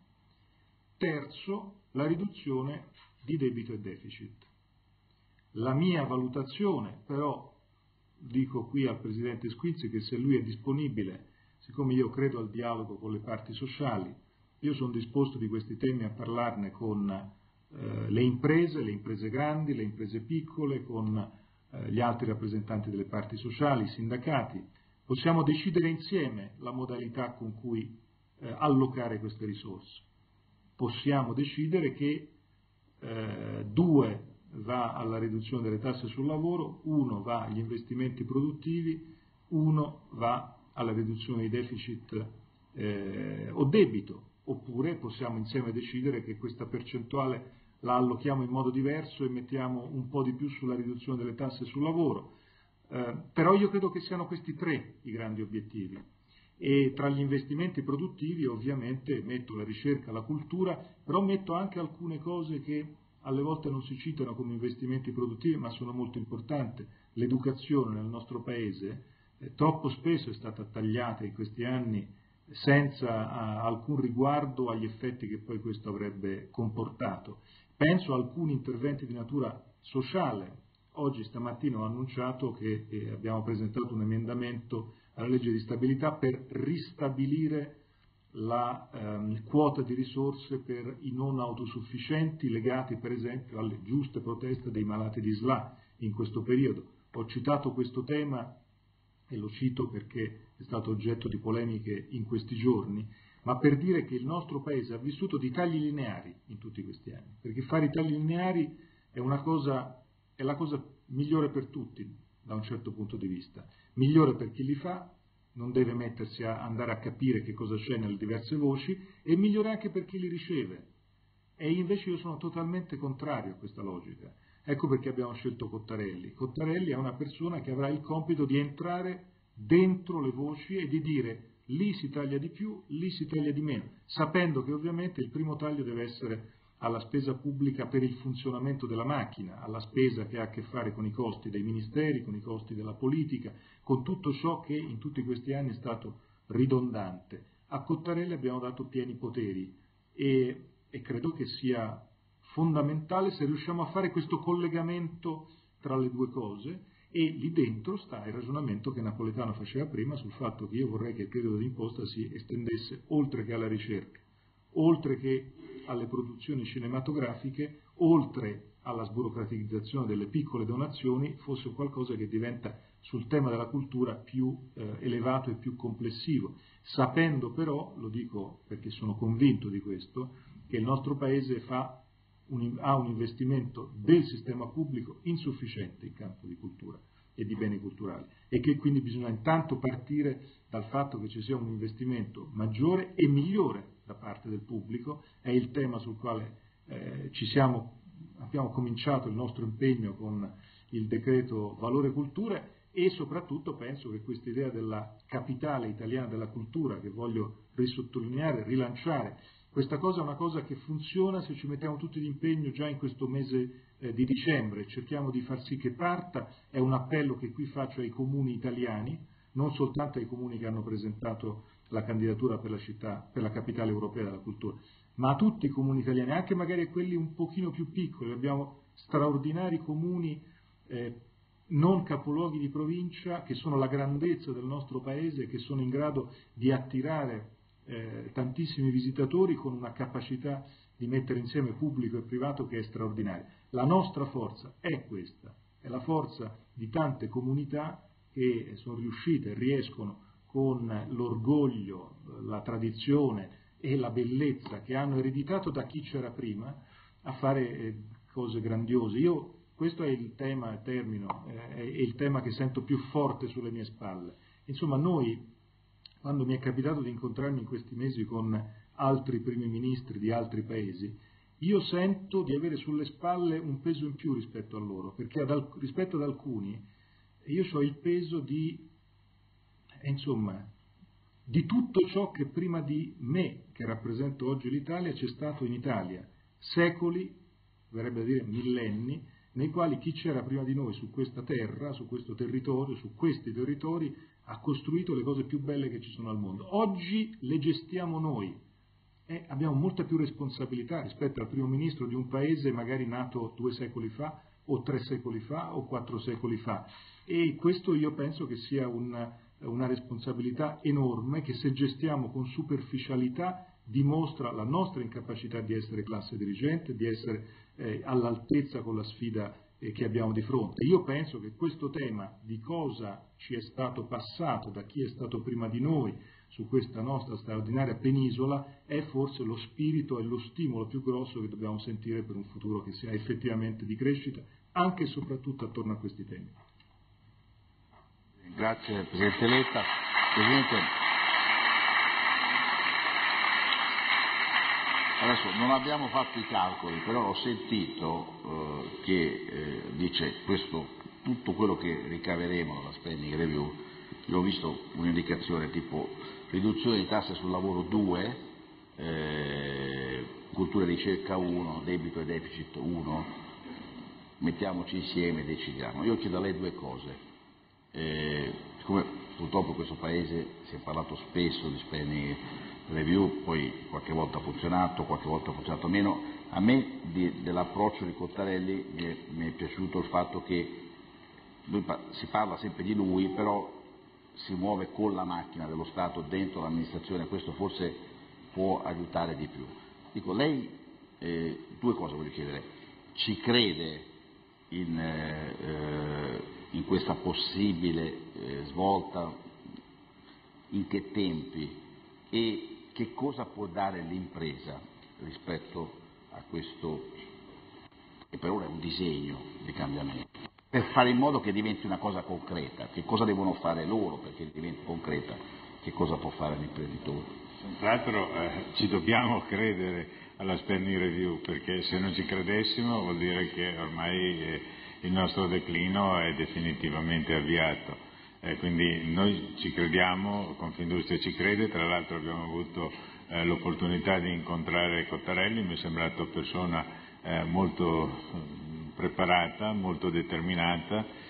Terzo, la riduzione di debito e deficit. La mia valutazione, però, dico qui al Presidente Squinzi che se lui è disponibile, siccome io credo al dialogo con le parti sociali, io sono disposto di questi temi a parlarne con eh, le imprese, le imprese grandi, le imprese piccole, con eh, gli altri rappresentanti delle parti sociali, i sindacati. Possiamo decidere insieme la modalità con cui eh, allocare queste risorse. Possiamo decidere che eh, due va alla riduzione delle tasse sul lavoro, uno va agli investimenti produttivi, uno va alla riduzione dei deficit eh, o debito. Oppure possiamo insieme decidere che questa percentuale la allochiamo in modo diverso e mettiamo un po' di più sulla riduzione delle tasse sul lavoro. Eh, però io credo che siano questi tre i grandi obiettivi, e tra gli investimenti produttivi ovviamente metto la ricerca, la cultura, però metto anche alcune cose che alle volte non si citano come investimenti produttivi ma sono molto importanti. L'educazione nel nostro Paese eh, troppo spesso è stata tagliata in questi anni senza a, alcun riguardo agli effetti che poi questo avrebbe comportato. Penso a alcuni interventi di natura sociale. Oggi stamattina ho annunciato che eh, abbiamo presentato un emendamento alla legge di stabilità per ristabilire la ehm, quota di risorse per i non autosufficienti legati per esempio alle giuste proteste dei malati di S L A in questo periodo. Ho citato questo tema e lo cito perché è stato oggetto di polemiche in questi giorni, ma per dire che il nostro Paese ha vissuto di tagli lineari in tutti questi anni, perché fare i tagli lineari è una cosa, è la cosa migliore per tutti da un certo punto di vista, migliore per chi li fa, non deve mettersi a andare a capire che cosa c'è nelle diverse voci, e migliore anche per chi li riceve. E invece io sono totalmente contrario a questa logica. Ecco perché abbiamo scelto Cottarelli. Cottarelli è una persona che avrà il compito di entrare dentro le voci e di dire lì si taglia di più, lì si taglia di meno, sapendo che ovviamente il primo taglio deve essere alla spesa pubblica per il funzionamento della macchina, alla spesa che ha a che fare con i costi dei ministeri, con i costi della politica, con tutto ciò che in tutti questi anni è stato ridondante. A Cottarelli abbiamo dato pieni poteri e, e credo che sia fondamentale se riusciamo a fare questo collegamento tra le due cose, e lì dentro sta il ragionamento che Napolitano faceva prima sul fatto che io vorrei che il credito d'imposta si estendesse oltre che alla ricerca, oltre che alle produzioni cinematografiche, oltre alla sburocratizzazione delle piccole donazioni, fosse qualcosa che diventa sul tema della cultura più eh, elevato e più complessivo, sapendo però, lo dico perché sono convinto di questo, che il nostro Paese fa un, ha un investimento del sistema pubblico insufficiente in campo di cultura e di beni culturali, e che quindi bisogna intanto partire dal fatto che ci sia un investimento maggiore e migliore da parte del pubblico. È il tema sul quale eh, ci siamo, abbiamo cominciato il nostro impegno con il decreto Valore Cultura, e soprattutto penso che questa idea della capitale italiana della cultura, che voglio risottolineare, rilanciare, questa cosa è una cosa che funziona se ci mettiamo tutti d'impegno già in questo mese eh, di dicembre, cerchiamo di far sì che parta. È un appello che qui faccio ai comuni italiani, non soltanto ai comuni che hanno presentato la candidatura per la città, per la capitale europea della cultura, ma a tutti i comuni italiani, anche magari a quelli un pochino più piccoli. Abbiamo straordinari comuni eh, non capoluoghi di provincia che sono la grandezza del nostro Paese e che sono in grado di attirare Eh, tantissimi visitatori con una capacità di mettere insieme pubblico e privato che è straordinaria. La nostra forza è questa, è la forza di tante comunità che sono riuscite e riescono con l'orgoglio, la tradizione e la bellezza che hanno ereditato da chi c'era prima a fare eh, cose grandiose. Io, questo è il tema, termino, eh, è il tema che sento più forte sulle mie spalle. Insomma, noi, quando mi è capitato di incontrarmi in questi mesi con altri primi ministri di altri paesi, io sento di avere sulle spalle un peso in più rispetto a loro, perché ad al- rispetto ad alcuni io ho il peso di, eh, insomma, di tutto ciò che prima di me, che rappresento oggi l'Italia, c'è stato in Italia, secoli, verrebbe a dire millenni, nei quali chi c'era prima di noi su questa terra, su questo territorio, su questi territori, ha costruito le cose più belle che ci sono al mondo. Oggi le gestiamo noi e abbiamo molta più responsabilità rispetto al primo ministro di un paese magari nato due secoli fa, o tre secoli fa, o quattro secoli fa. E questo io penso che sia una, una responsabilità enorme, che se gestiamo con superficialità dimostra la nostra incapacità di essere classe dirigente, di essere eh, all'altezza con la sfida eh, che abbiamo di fronte. Io penso che questo tema di cosa ci è stato passato da chi è stato prima di noi su questa nostra straordinaria penisola è forse lo spirito e lo stimolo più grosso che dobbiamo sentire per un futuro che sia effettivamente di crescita, anche e soprattutto attorno a questi temi. Grazie Presidente Letta. Presidente, adesso non abbiamo fatto i calcoli, però ho sentito eh, che eh, dice questo, tutto quello che ricaveremo dalla spending review, io ho visto un'indicazione tipo riduzione di tasse sul lavoro due, eh, cultura e ricerca uno, debito e deficit uno, mettiamoci insieme e decidiamo. Io chiedo a lei due cose. Eh, siccome purtroppo in questo Paese si è parlato spesso di spending review, poi qualche volta ha funzionato, qualche volta ha funzionato meno, a me di, dell'approccio di Cottarelli mi è, mi è piaciuto il fatto che lui, si parla sempre di lui, però si muove con la macchina dello Stato dentro l'amministrazione, questo forse può aiutare di più. Dico, lei, eh, due cose voglio chiedere, ci crede in, eh, in questa possibile eh, svolta, in che tempi e che cosa può dare l'impresa rispetto a questo, che per ora è un disegno di cambiamento, per fare in modo che diventi una cosa concreta, che cosa devono fare loro perché diventi concreta, che cosa può fare l'imprenditore? Tra l'altro eh, ci dobbiamo credere alla spending review, perché se non ci credessimo vuol dire che ormai eh, il nostro declino è definitivamente avviato. Eh, quindi noi ci crediamo, Confindustria ci crede, tra l'altro abbiamo avuto eh, l'opportunità di incontrare Cottarelli, mi è sembrato persona eh, molto eh, preparata, molto determinata.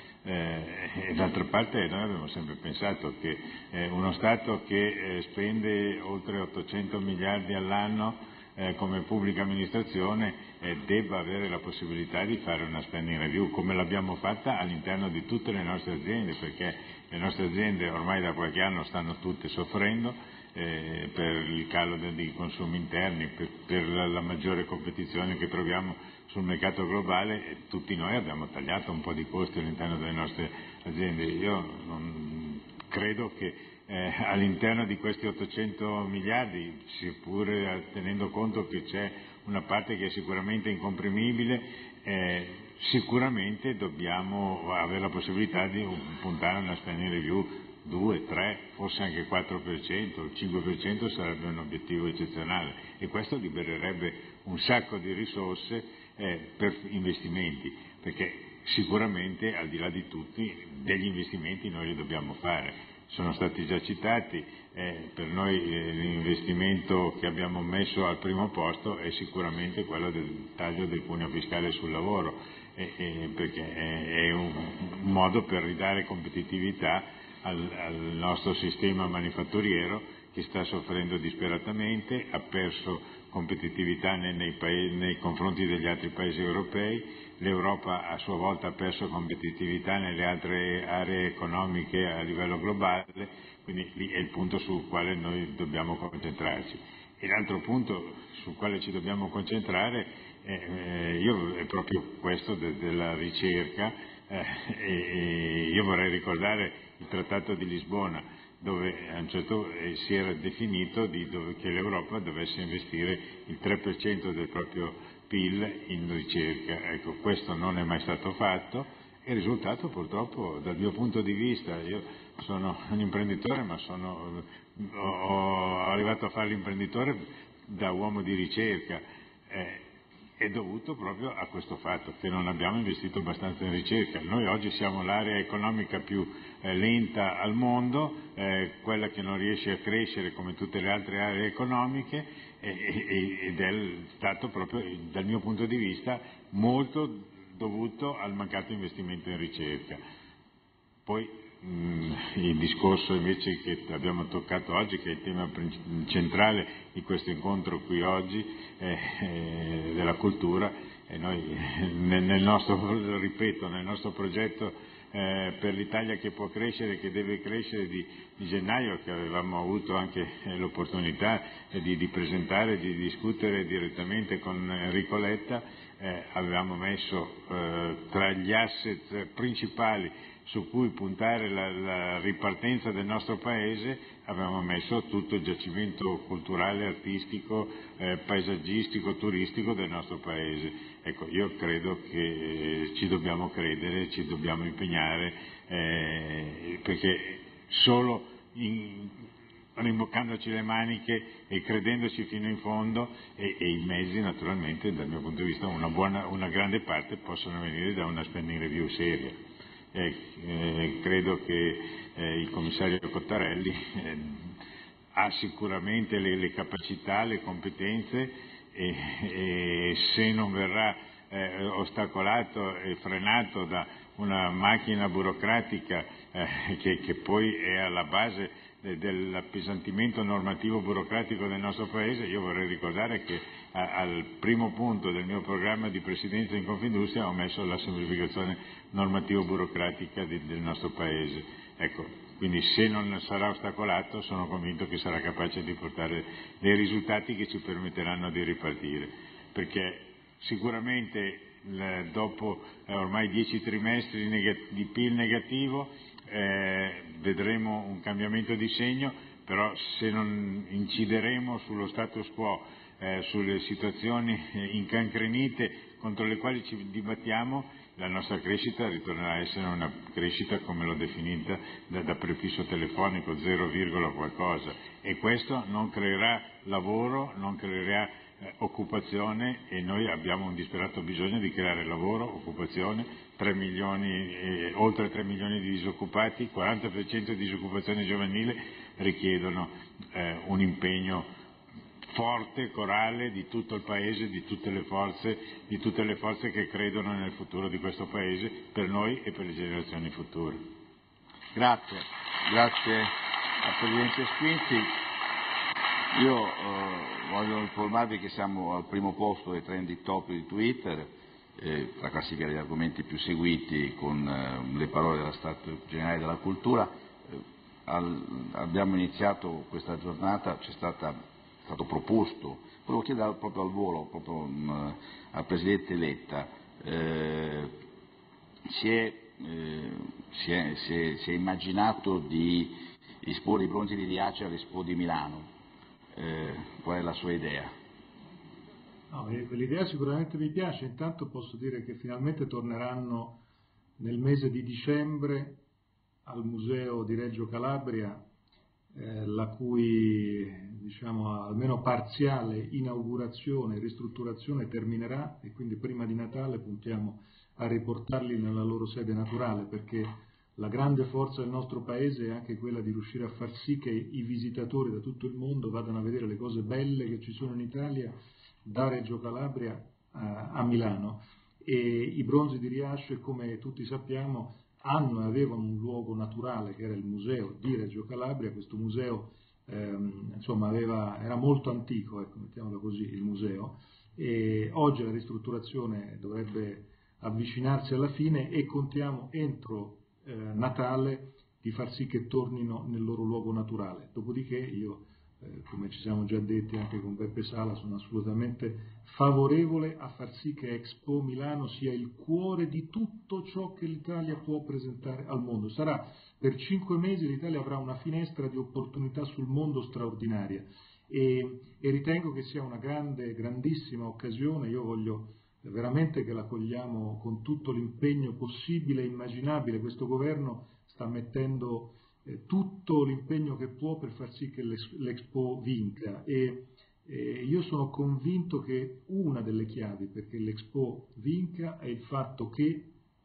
Eh, e d'altra parte noi abbiamo sempre pensato che eh, uno Stato che eh, spende oltre ottocento miliardi all'anno eh, come pubblica amministrazione eh, debba avere la possibilità di fare una spending review, come l'abbiamo fatta all'interno di tutte le nostre aziende, perché le nostre aziende ormai da qualche anno stanno tutte soffrendo eh, per il calo dei consumi interni, per, per la, la maggiore competizione che troviamo sul mercato globale, e tutti noi abbiamo tagliato un po' di costi all'interno delle nostre aziende. Io non credo che eh, all'interno di questi ottocento miliardi, seppure tenendo conto che c'è una parte che è sicuramente incomprimibile, eh, sicuramente dobbiamo avere la possibilità di puntare a una spending review due, tre, forse anche quattro per cento, il cinque per cento sarebbe un obiettivo eccezionale, e questo libererebbe un sacco di risorse eh, per investimenti, perché sicuramente al di là di tutti degli investimenti noi li dobbiamo fare. Sono stati già citati, eh, per noi eh, l'investimento che abbiamo messo al primo posto è sicuramente quello del taglio del cuneo fiscale sul lavoro, eh, eh, perché è, è un, un modo per ridare competitività al, al nostro sistema manifatturiero, che sta soffrendo disperatamente, ha perso competitività nei, nei, paesi, nei confronti degli altri paesi europei. L'Europa a sua volta ha perso competitività nelle altre aree economiche a livello globale, quindi lì è il punto sul quale noi dobbiamo concentrarci. E l'altro punto sul quale ci dobbiamo concentrare è, eh, io, è proprio questo de, della ricerca, eh, e, e io vorrei ricordare il Trattato di Lisbona, dove a un certo eh, si era definito di dove, che l'Europa dovesse investire il tre per cento del proprio P I L in ricerca. Ecco, questo non è mai stato fatto, e il risultato purtroppo dal mio punto di vista, io sono un imprenditore, ma sono ho, ho arrivato a fare l'imprenditore da uomo di ricerca, eh, è dovuto proprio a questo fatto che non abbiamo investito abbastanza in ricerca. Noi oggi siamo l'area economica più eh, lenta al mondo, eh, quella che non riesce a crescere come tutte le altre aree economiche, eh, ed è stato proprio dal mio punto di vista molto dovuto al mancato investimento in ricerca. Poi mh, il discorso invece che abbiamo toccato oggi, che è il tema centrale di questo incontro qui oggi, eh, eh, della cultura, e noi nel, nel nostro, ripeto, nel nostro progetto eh, per l'Italia che può crescere, che deve crescere di, di gennaio, che avevamo avuto anche eh, l'opportunità eh, di, di presentare, di discutere direttamente con Enrico Letta, eh, avevamo messo eh, tra gli asset principali su cui puntare la, la ripartenza del nostro Paese, avevamo messo tutto il giacimento culturale, artistico, eh, paesaggistico, turistico del nostro Paese. Ecco, io credo che eh, ci dobbiamo credere, ci dobbiamo impegnare, eh, perché solo in, rimboccandoci le maniche e credendoci fino in fondo, e, e i mezzi naturalmente, dal mio punto di vista, una, buona, una grande parte possono venire da una spending review seria. Eh, eh, credo che eh, il commissario Cottarelli eh, ha sicuramente le, le capacità, le competenze, e, e se non verrà eh, ostacolato e frenato da una macchina burocratica eh, che, che poi è alla base de, dell'appesantimento normativo burocratico del nostro Paese, io vorrei ricordare che a, al primo punto del mio programma di presidenza in Confindustria ho messo la semplificazione normativo burocratica di, del nostro Paese. Ecco, quindi se non sarà ostacolato sono convinto che sarà capace di portare dei risultati che ci permetteranno di ripartire, perché sicuramente dopo eh, ormai dieci trimestri di P I L negativo eh, vedremo un cambiamento di segno, però se non incideremo sullo status quo, eh, sulle situazioni eh, incancrenite contro le quali ci dibattiamo, la nostra crescita ritornerà a essere una crescita come l'ho definita da, da prefisso telefonico, zero, qualcosa, e questo non creerà lavoro, non creerà eh, occupazione, e noi abbiamo un disperato bisogno di creare lavoro, occupazione, tre milioni, eh, oltre tre milioni di disoccupati, quaranta per cento di disoccupazione giovanile richiedono eh, un impegno forte, corale di tutto il Paese, di tutte le forze, di tutte le forze che credono nel futuro di questo Paese, per noi e per le generazioni future. Grazie, grazie al Presidente Squinzi. Io eh, voglio informarvi che siamo al primo posto dei trending topic di Twitter, eh, la classifica degli argomenti più seguiti con eh, le parole della Stato Generale della Cultura. Eh, al, abbiamo iniziato questa giornata, c'è stata è stato proposto, volevo chiedere proprio al volo, proprio um, al Presidente Letta, eh, si, è, eh, si, è, si, è, si è immaginato di esporre i bronzi di Riace all'Expo di Milano, eh, qual è la sua idea? No, l'idea sicuramente mi piace, intanto posso dire che finalmente torneranno nel mese di dicembre al Museo di Reggio Calabria, Eh, la cui diciamo almeno parziale inaugurazione e ristrutturazione terminerà, e quindi prima di Natale puntiamo a riportarli nella loro sede naturale, perché la grande forza del nostro Paese è anche quella di riuscire a far sì che i visitatori da tutto il mondo vadano a vedere le cose belle che ci sono in Italia da Reggio Calabria a, a Milano, e i bronzi di Riace, come tutti sappiamo, hanno e avevano un luogo naturale che era il museo di Reggio Calabria. Questo museo ehm, insomma aveva, era molto antico, ecco, mettiamolo così, il museo, e oggi la ristrutturazione dovrebbe avvicinarsi alla fine e contiamo entro eh, Natale di far sì che tornino nel loro luogo naturale. Dopodiché io, eh, come ci siamo già detti anche con Beppe Sala, sono assolutamente favorevole a far sì che Expo Milano sia il cuore di tutto ciò che l'Italia può presentare al mondo. Sarà per cinque mesi, l'Italia avrà una finestra di opportunità sul mondo straordinaria, e, e ritengo che sia una grande, grandissima occasione. Io voglio veramente che la cogliamo con tutto l'impegno possibile e immaginabile. Questo governo sta mettendo eh, tutto l'impegno che può per far sì che l'Expo vinca, e Eh, io sono convinto che una delle chiavi perché l'Expo vinca è il fatto che,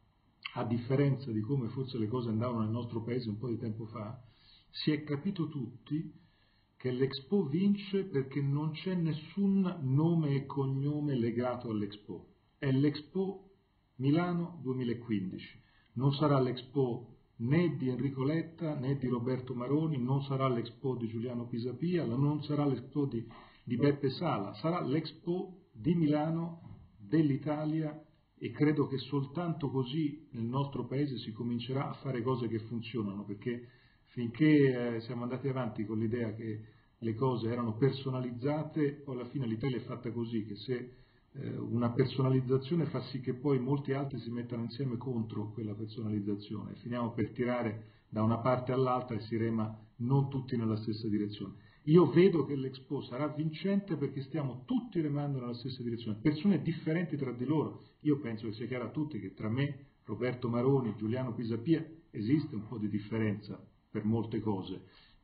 a differenza di come forse le cose andavano nel nostro paese un po' di tempo fa, si è capito tutti che l'Expo vince perché non c'è nessun nome e cognome legato all'Expo. È l'Expo Milano duemilaquindici. Non sarà l'Expo né di Enrico Letta né di Roberto Maroni, non sarà l'Expo di Giuliano Pisapia, non sarà l'Expo di di Beppe Sala, sarà l'Expo di Milano, dell'Italia, e credo che soltanto così nel nostro Paese si comincerà a fare cose che funzionano, perché finché eh, siamo andati avanti con l'idea che le cose erano personalizzate, poi alla fine l'Italia è fatta così, che se eh, una personalizzazione fa sì che poi molti altri si mettano insieme contro quella personalizzazione, finiamo per tirare da una parte all'altra e si rema non tutti nella stessa direzione. Io vedo che l'Expo sarà vincente perché stiamo tutti remando nella stessa direzione, persone differenti tra di loro. Io penso che sia chiaro a tutti che tra me, Roberto Maroni, Giuliano Pisapia esiste un po' di differenza per molte cose,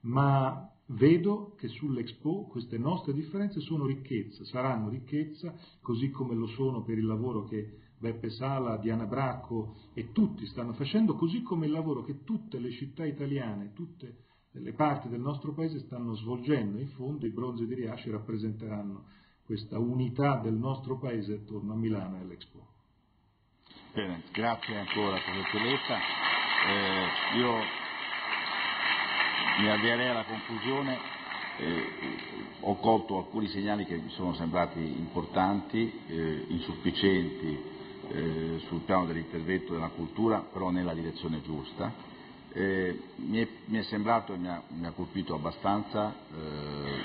ma vedo che sull'Expo queste nostre differenze sono ricchezza, saranno ricchezza, così come lo sono per il lavoro che Beppe Sala, Diana Bracco e tutti stanno facendo, così come il lavoro che tutte le città italiane, tutte le parti del nostro paese stanno svolgendo. In fondo i bronzi di Riace rappresenteranno questa unità del nostro paese attorno a Milano e all'Expo. Bene, grazie ancora Presidente Letta. Eh, io mi avvierei alla conclusione. Eh, ho colto alcuni segnali che mi sono sembrati importanti, eh, insufficienti eh, sul piano dell'intervento della cultura, però nella direzione giusta. Eh, mi, è, mi è sembrato e mi ha, mi ha colpito abbastanza eh,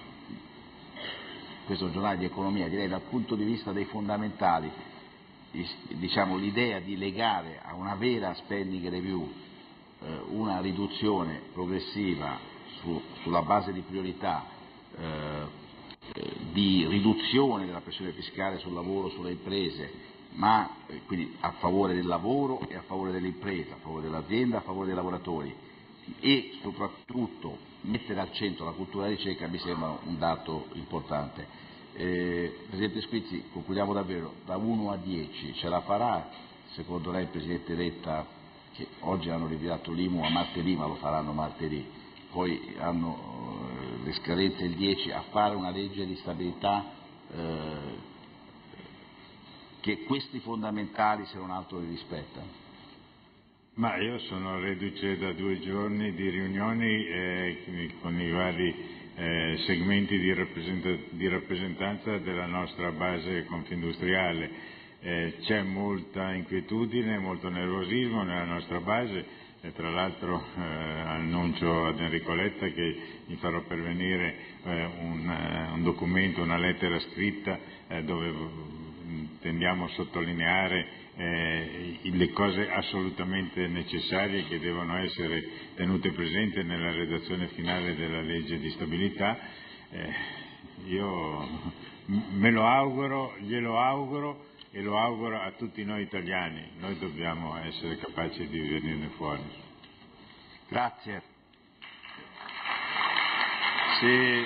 questo giornale di economia, direi dal punto di vista dei fondamentali, diciamo, l'idea di legare a una vera spending review eh, una riduzione progressiva su, sulla base di priorità eh, di riduzione della pressione fiscale sul lavoro, sulle imprese, ma eh, quindi a favore del lavoro e a favore dell'impresa, a favore dell'azienda, a favore dei lavoratori, e soprattutto mettere al centro la cultura della ricerca mi sembra un dato importante. Eh, Presidente Squizzi, concludiamo davvero, da uno a dieci ce la farà secondo lei il Presidente Letta, che oggi hanno rinviato l'I M U a martedì, ma lo faranno martedì, poi hanno eh, le scadenze il dieci, a fare una legge di stabilità eh, che questi fondamentali, se non altro, li rispetta? Ma io sono reduce da due giorni di riunioni eh, con i vari eh, segmenti di, rappresent- di rappresentanza della nostra base confindustriale. Eh, c'è molta inquietudine, molto nervosismo nella nostra base, e tra l'altro eh, annuncio ad Enrico Letta che gli farò pervenire eh, un, uh, un documento, una lettera scritta eh, dove tendiamo a sottolineare eh, le cose assolutamente necessarie che devono essere tenute presenti nella redazione finale della legge di stabilità. Eh, io me lo auguro, glielo auguro e lo auguro a tutti noi italiani. Noi dobbiamo essere capaci di venirne fuori. Grazie. Se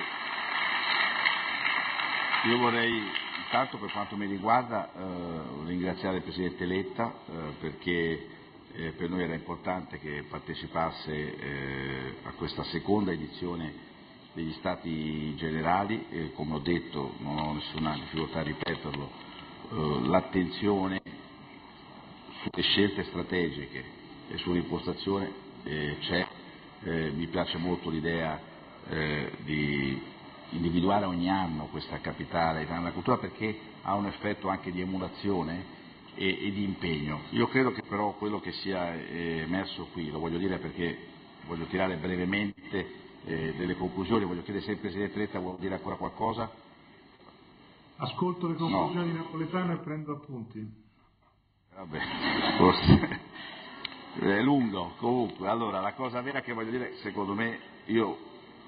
io vorrei intanto, per quanto mi riguarda, eh, ringraziare il Presidente Letta eh, perché eh, per noi era importante che partecipasse eh, a questa seconda edizione degli Stati Generali e, come ho detto, non ho nessuna difficoltà a ripeterlo, eh, l'attenzione sulle scelte strategiche e sull'impostazione eh, c'è. Eh, mi piace molto l'idea eh, di individuare ogni anno questa capitale italiana della cultura, perché ha un effetto anche di emulazione e, e di impegno. Io credo che però quello che sia emerso qui, lo voglio dire perché voglio tirare brevemente eh, delle conclusioni, voglio chiedere se il Presidente Letta vuole dire ancora qualcosa. Ascolto le conclusioni no. Napoletane e prendo appunti. Vabbè, forse è lungo, comunque. Allora, la cosa vera che voglio dire, secondo me, io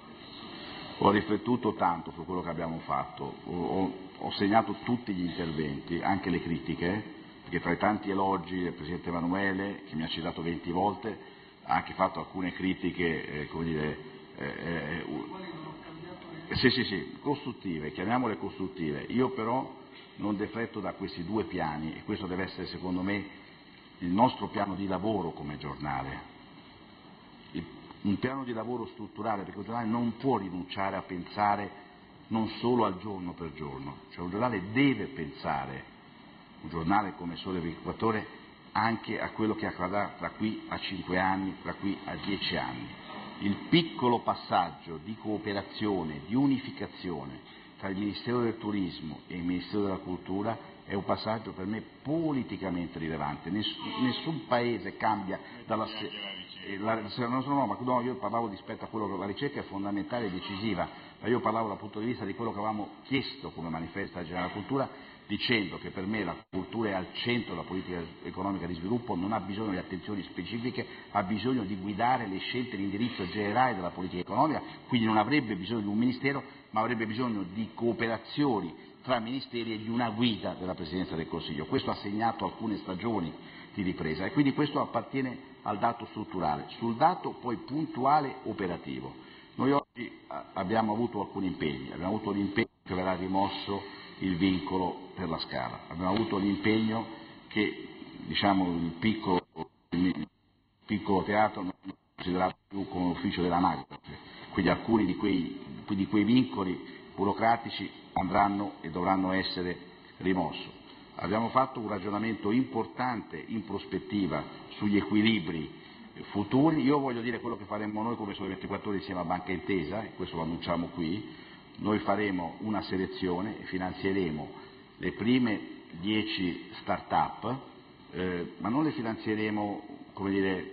ho riflettuto tanto su quello che abbiamo fatto, ho, ho segnato tutti gli interventi, anche le critiche, perché tra i tanti elogi del Presidente Emanuele, che mi ha citato venti volte, ha anche fatto alcune critiche, eh, come dire, eh, eh, sì, sì, sì, costruttive, chiamiamole costruttive. Io però non defletto da questi due piani, e questo deve essere secondo me il nostro piano di lavoro come giornale. Il un piano di lavoro strutturale, perché un giornale non può rinunciare a pensare non solo al giorno per giorno, cioè un giornale deve pensare, un giornale come Sole ventiquattro Ore, anche a quello che accadrà tra qui a cinque anni, tra qui a dieci anni. Il piccolo passaggio di cooperazione, di unificazione tra il Ministero del Turismo e il Ministero della Cultura è un passaggio per me politicamente rilevante. Nessun, nessun paese cambia dalla... La, no, no, ma no, io parlavo rispetto a quello che la ricerca è fondamentale e decisiva, ma io parlavo dal punto di vista di quello che avevamo chiesto come manifesto generale della cultura, dicendo che per me la cultura è al centro della politica economica di sviluppo, non ha bisogno di attenzioni specifiche, ha bisogno di guidare le scelte di indirizzo generale della politica economica, quindi non avrebbe bisogno di un ministero, ma avrebbe bisogno di cooperazioni tra ministeri e di una guida della Presidenza del Consiglio. Questo ha segnato alcune stagioni di ripresa e quindi questo appartiene al dato strutturale. Sul dato poi puntuale operativo, noi oggi abbiamo avuto alcuni impegni, abbiamo avuto l'impegno che verrà rimosso il vincolo per la Scala, abbiamo avuto l'impegno che, diciamo, il piccolo, il piccolo teatro non è considerato più come ufficio dell'anagrafe, quindi alcuni di quei, di quei vincoli burocratici andranno e dovranno essere rimossi. Abbiamo fatto un ragionamento importante in prospettiva sugli equilibri futuri. Io voglio dire quello che faremo noi come Sole ventiquattro Ore insieme a Banca Intesa, e questo lo annunciamo qui. Noi faremo una selezione e finanzieremo le prime dieci start-up, eh, ma non le finanzieremo, come dire,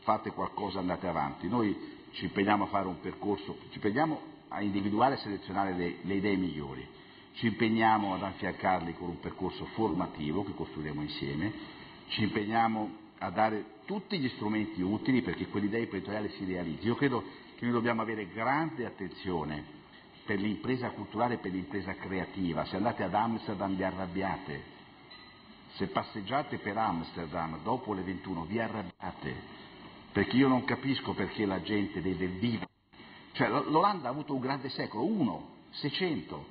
fate qualcosa, andate avanti. Noi ci impegniamo a fare un percorso, ci impegniamo a individuare e selezionare le, le idee migliori, ci impegniamo ad affiancarli con un percorso formativo che costruiremo insieme, ci impegniamo a dare tutti gli strumenti utili perché quell'idea imprenditoriale si realizzi. Io credo che noi dobbiamo avere grande attenzione per l'impresa culturale e per l'impresa creativa. Se andate ad Amsterdam vi arrabbiate, se passeggiate per Amsterdam dopo le ventuno vi arrabbiate, perché io non capisco perché la gente deve vivere. Cioè l'Olanda ha avuto un grande secolo, uno, seicento.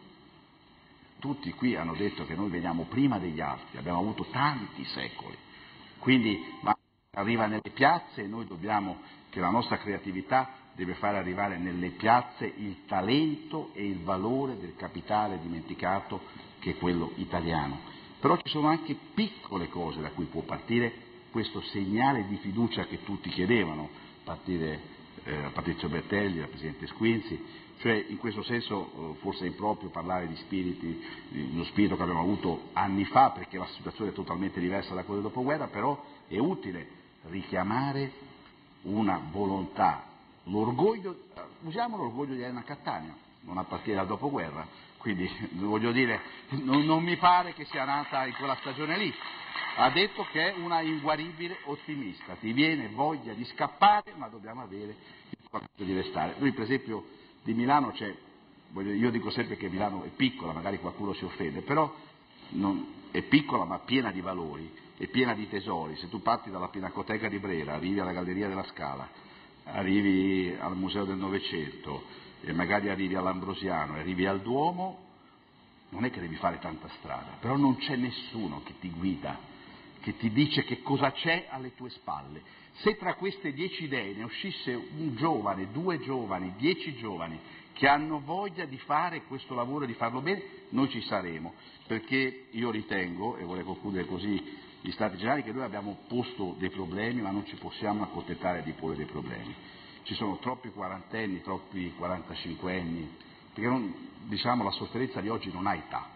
Tutti qui hanno detto che noi veniamo prima degli altri, abbiamo avuto tanti secoli. Quindi ma arriva nelle piazze e noi dobbiamo, che la nostra creatività deve fare arrivare nelle piazze il talento e il valore del capitale dimenticato che è quello italiano. Però ci sono anche piccole cose da cui può partire questo segnale di fiducia che tutti chiedevano, a partire eh, da Patrizio Bertelli, dal Presidente Squinzi, cioè in questo senso eh, forse è improprio parlare di spiriti, di uno spirito che abbiamo avuto anni fa perché la situazione è totalmente diversa da quella del dopoguerra, però è utile richiamare una volontà, l'orgoglio, usiamo l'orgoglio di Elena Cattaneo, non appartiene al dopoguerra, quindi voglio dire, non, non mi pare che sia nata in quella stagione lì, ha detto che è una inguaribile ottimista, ti viene voglia di scappare ma dobbiamo avere il coraggio di restare. Lui per esempio di Milano c'è, io dico sempre che Milano è piccola, magari qualcuno si offende, però non, è piccola ma piena di valori, è piena di tesori. Se tu parti dalla Pinacoteca di Brera, arrivi alla Galleria della Scala, arrivi al Museo del Novecento e magari arrivi all'Ambrosiano e arrivi al Duomo, non è che devi fare tanta strada, però non c'è nessuno che ti guida, che ti dice che cosa c'è alle tue spalle. Se tra queste dieci idee ne uscisse un giovane, due giovani, dieci giovani che hanno voglia di fare questo lavoro e di farlo bene, noi ci saremo, perché io ritengo, e vorrei concludere così gli Stati Generali, che noi abbiamo posto dei problemi ma non ci possiamo accontentare di porre dei problemi. Ci sono troppi quarantenni, troppi quarantacinquenni, perché non, diciamo, la sofferenza di oggi non ha età,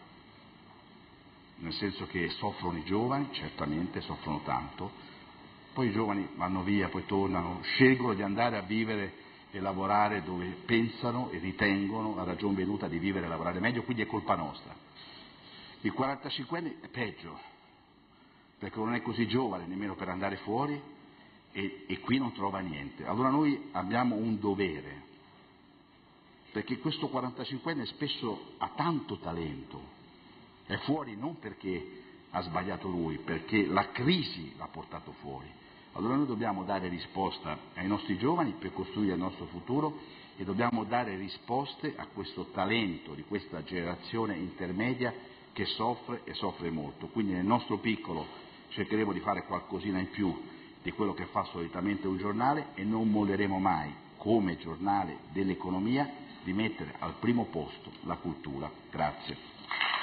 nel senso che soffrono i giovani, certamente soffrono tanto, poi i giovani vanno via, poi tornano, scelgono di andare a vivere e lavorare dove pensano e ritengono la ragion venuta di vivere e lavorare meglio, quindi è colpa nostra. Il quarantacinquenne è peggio, perché non è così giovane nemmeno per andare fuori e, e qui non trova niente. Allora noi abbiamo un dovere, perché questo quarantacinquenne spesso ha tanto talento, è fuori non perché ha sbagliato lui, perché la crisi l'ha portato fuori. Allora noi dobbiamo dare risposta ai nostri giovani per costruire il nostro futuro e dobbiamo dare risposte a questo talento di questa generazione intermedia che soffre e soffre molto. Quindi nel nostro piccolo cercheremo di fare qualcosina in più di quello che fa solitamente un giornale e non molleremo mai, come giornale dell'economia, di mettere al primo posto la cultura. Grazie.